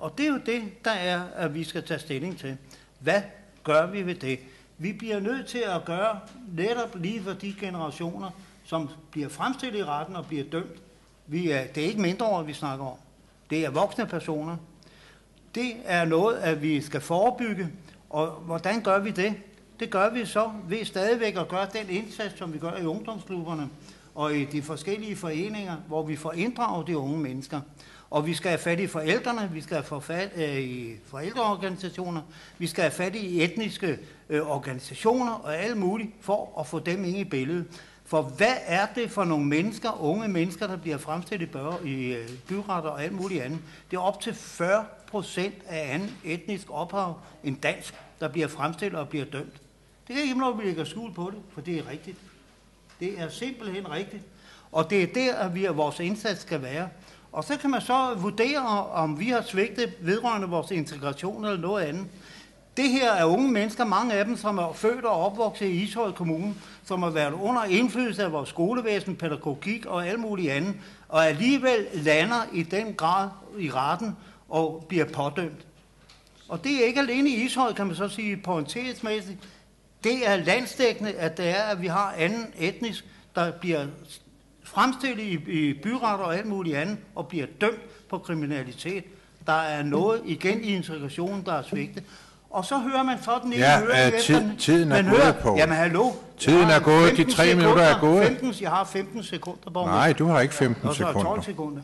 Og det er jo det, der er, at vi skal tage stilling til. Hvad gør vi ved det? Vi bliver nødt til at gøre netop lige for de generationer, som bliver fremstillet i retten og bliver dømt. Det er ikke mindreårige, vi snakker om. Det er voksne personer. Det er noget, at vi skal forebygge. Og hvordan gør vi det? Det gør vi så ved stadigvæk at gøre den indsats, som vi gør i ungdomsklubberne og i de forskellige foreninger, hvor vi får inddraget de unge mennesker. Og vi skal have fat i forældrene, vi skal have fat i forældreorganisationer, vi skal have fat i etniske organisationer og alt muligt for at få dem ind i billedet. For hvad er det for nogle mennesker, unge mennesker, der bliver fremstillet i byretter og alt muligt andet? Det er op til 40% af anden etnisk ophav end dansk, der bliver fremstillet og bliver dømt. Det er ikke noget, vi lægger skjul på det, for det er rigtigt. Det er simpelthen rigtigt. Og det er der, at vores indsats skal være. Og så kan man så vurdere, om vi har svigtet vedrørende vores integration eller noget andet. Det her er unge mennesker, mange af dem, som er født og opvokset i Ishøj Kommune, som har været under indflydelse af vores skolevæsen, pædagogik og alt muligt andet, og alligevel lander i den grad i retten og bliver pådømt. Og det er ikke alene i Ishøj, kan man så sige, pointeringsmæssigt. Det er landsdækkende, at det er, at vi har anden etnisk, der bliver fremstillet i byretter og alt muligt andet, og bliver dømt på kriminalitet. Der er noget igen i integrationen, der er svigtet. Og så hører man sådan en tiden er gået på. Jamen hallo. Tiden er gået, de 3 minutter er gået. Jeg har 15 sekunder. Nej, du har ikke 15 sekunder. Og så 12 sekunder.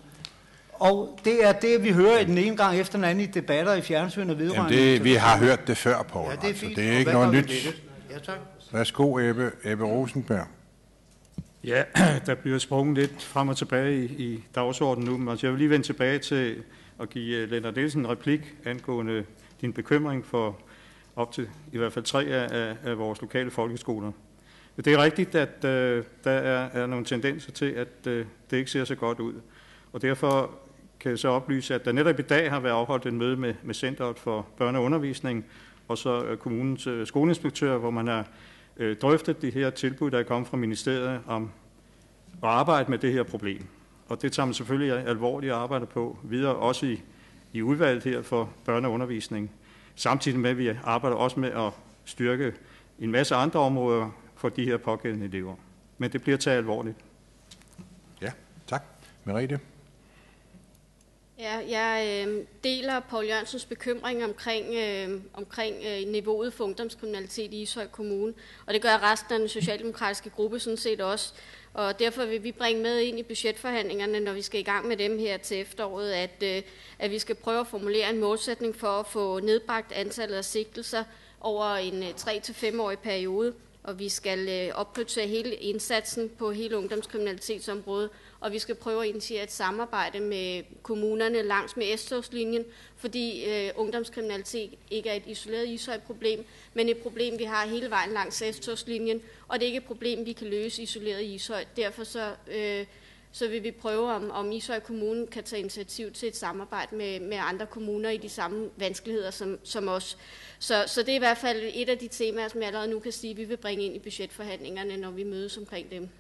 Og det er det, vi hører den ene gang efter den anden i debatter i fjernsynet vedrørende. Jamen vi har hørt det før, Poul. Ja, det er fint. Det er ikke noget nyt. Ja, tak. Værsgo, Ebbe Rosenberg. Ja, der bliver sprunget lidt frem og tilbage i dagsordenen nu, men jeg vil lige vende tilbage til at give Lennart Nielsen en replik angående din bekymring for op til i hvert fald 3 af vores lokale folkeskoler. Det er rigtigt, at der er nogle tendenser til, at det ikke ser så godt ud. Og derfor kan jeg så oplyse, at der netop i dag har været afholdt en møde med Centeret for Børne- og Undervisning og så kommunens skoleinspektør, hvor man har drøftet de her tilbud, der er kommet fra ministeriet om at arbejde med det her problem. Og det tager man selvfølgelig alvorligt at arbejde på videre, også i udvalget her for børne- og undervisning. Samtidig med, at vi arbejder også med at styrke en masse andre områder for de her pågældende elever. Men det bliver taget alvorligt. Ja, tak. Merete? Ja, jeg deler Poul Jørgensens bekymring omkring niveauet for ungdomskriminalitet i Ishøj Kommune, og det gør resten af den socialdemokratiske gruppe sådan set også. Og derfor vil vi bringe med ind i budgetforhandlingerne, når vi skal i gang med dem her til efteråret, at vi skal prøve at formulere en målsætning for at få nedbragt antallet af sigtelser over en 3- til 5-årig periode, og vi skal opprioritere hele indsatsen på hele ungdomskriminalitetsområdet, og vi skal prøve at initiere et samarbejde med kommunerne langs med S-togslinjen, fordi ungdomskriminalitet ikke er et isoleret Ishøj-problem, men et problem, vi har hele vejen langs S-togslinjen, og det er ikke et problem, vi kan løse isoleret i Ishøj. Derfor så vil vi prøve, om Ishøj Kommune kan tage initiativ til et samarbejde med andre kommuner i de samme vanskeligheder som os. Så det er i hvert fald et af de temaer, som jeg allerede nu kan sige, vi vil bringe ind i budgetforhandlingerne, når vi mødes omkring dem.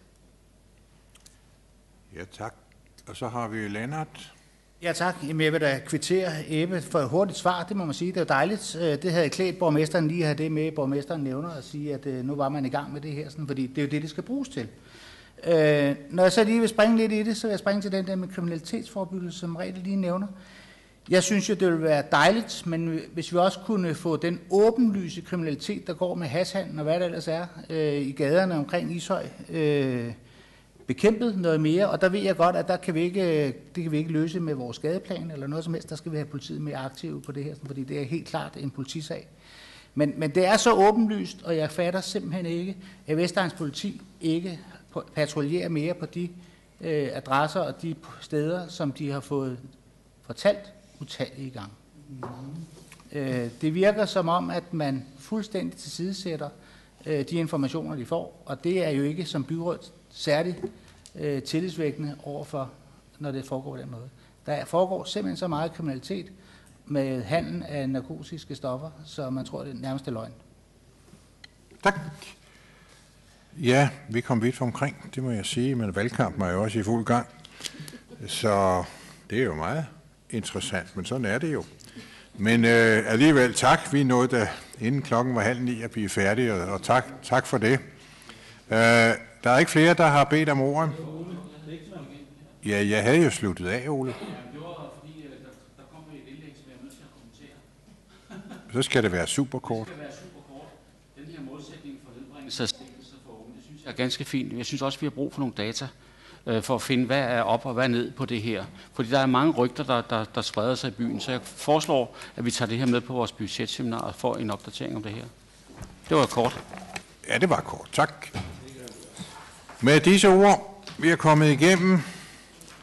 Ja, tak. Og så har vi Lennart. Ja, tak. Jamen, jeg vil da kvittere Ebbe for et hurtigt svar, det må man sige. Det er dejligt. Det havde klædt borgmesteren lige at have det med, borgmesteren nævner, at sige, at nu var man i gang med det her, sådan, fordi det er jo det skal bruges til. Når jeg så lige vil springe lidt i det, så vil jeg springe til den der med kriminalitetsforebyggelse, som Merete lige nævner. Jeg synes jo, det ville være dejligt, men hvis vi også kunne få den åbenlyse kriminalitet, der går med hashhandel og hvad der ellers er i gaderne omkring Ishøj, bekæmpet noget mere, og der ved jeg godt, at det kan vi ikke løse med vores gadeplan eller noget som helst. Der skal vi have politiet mere aktive på det her, fordi det er helt klart en politisag. Men det er så åbenlyst, og jeg fatter simpelthen ikke, at Vestegns politi ikke patruljerer mere på de adresser og de steder, som de har fået fortalt utallige gange. Det virker som om, at man fuldstændig tilsidesætter de informationer, de får, og det er jo ikke som byråd særligt tillidsvækkende overfor, når det foregår på den måde. Der foregår simpelthen så meget kriminalitet med handel af narkotiske stoffer, så man tror, det er nærmest løgn. Tak. Ja, vi kom vidt omkring, det må jeg sige, men valgkampen er jo også i fuld gang. Så det er jo meget interessant, men sådan er det jo. Men alligevel tak. Vi nåede da inden klokken var 8:30 at blive færdige, og tak for det. Der er ikke flere, der har bedt om ordet. Ja, jeg havde jo sluttet af, Ole. Så skal det være superkort. Den her målsætning for nedbringelse af sigtelser for unge, det synes jeg er ganske fint. Jeg synes også, vi har brug for nogle data for at finde, hvad er op og hvad er ned på det her. Fordi der er mange rygter, der spreder sig i byen, så jeg foreslår, at vi tager det her med på vores budgetseminar og får en opdatering om det her. Det var kort. Ja, det var kort. Tak. Med disse ord, vi er kommet igennem.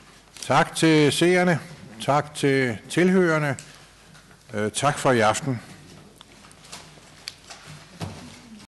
Tak til seerne. Tak til tilhørerne. Tak for i aften.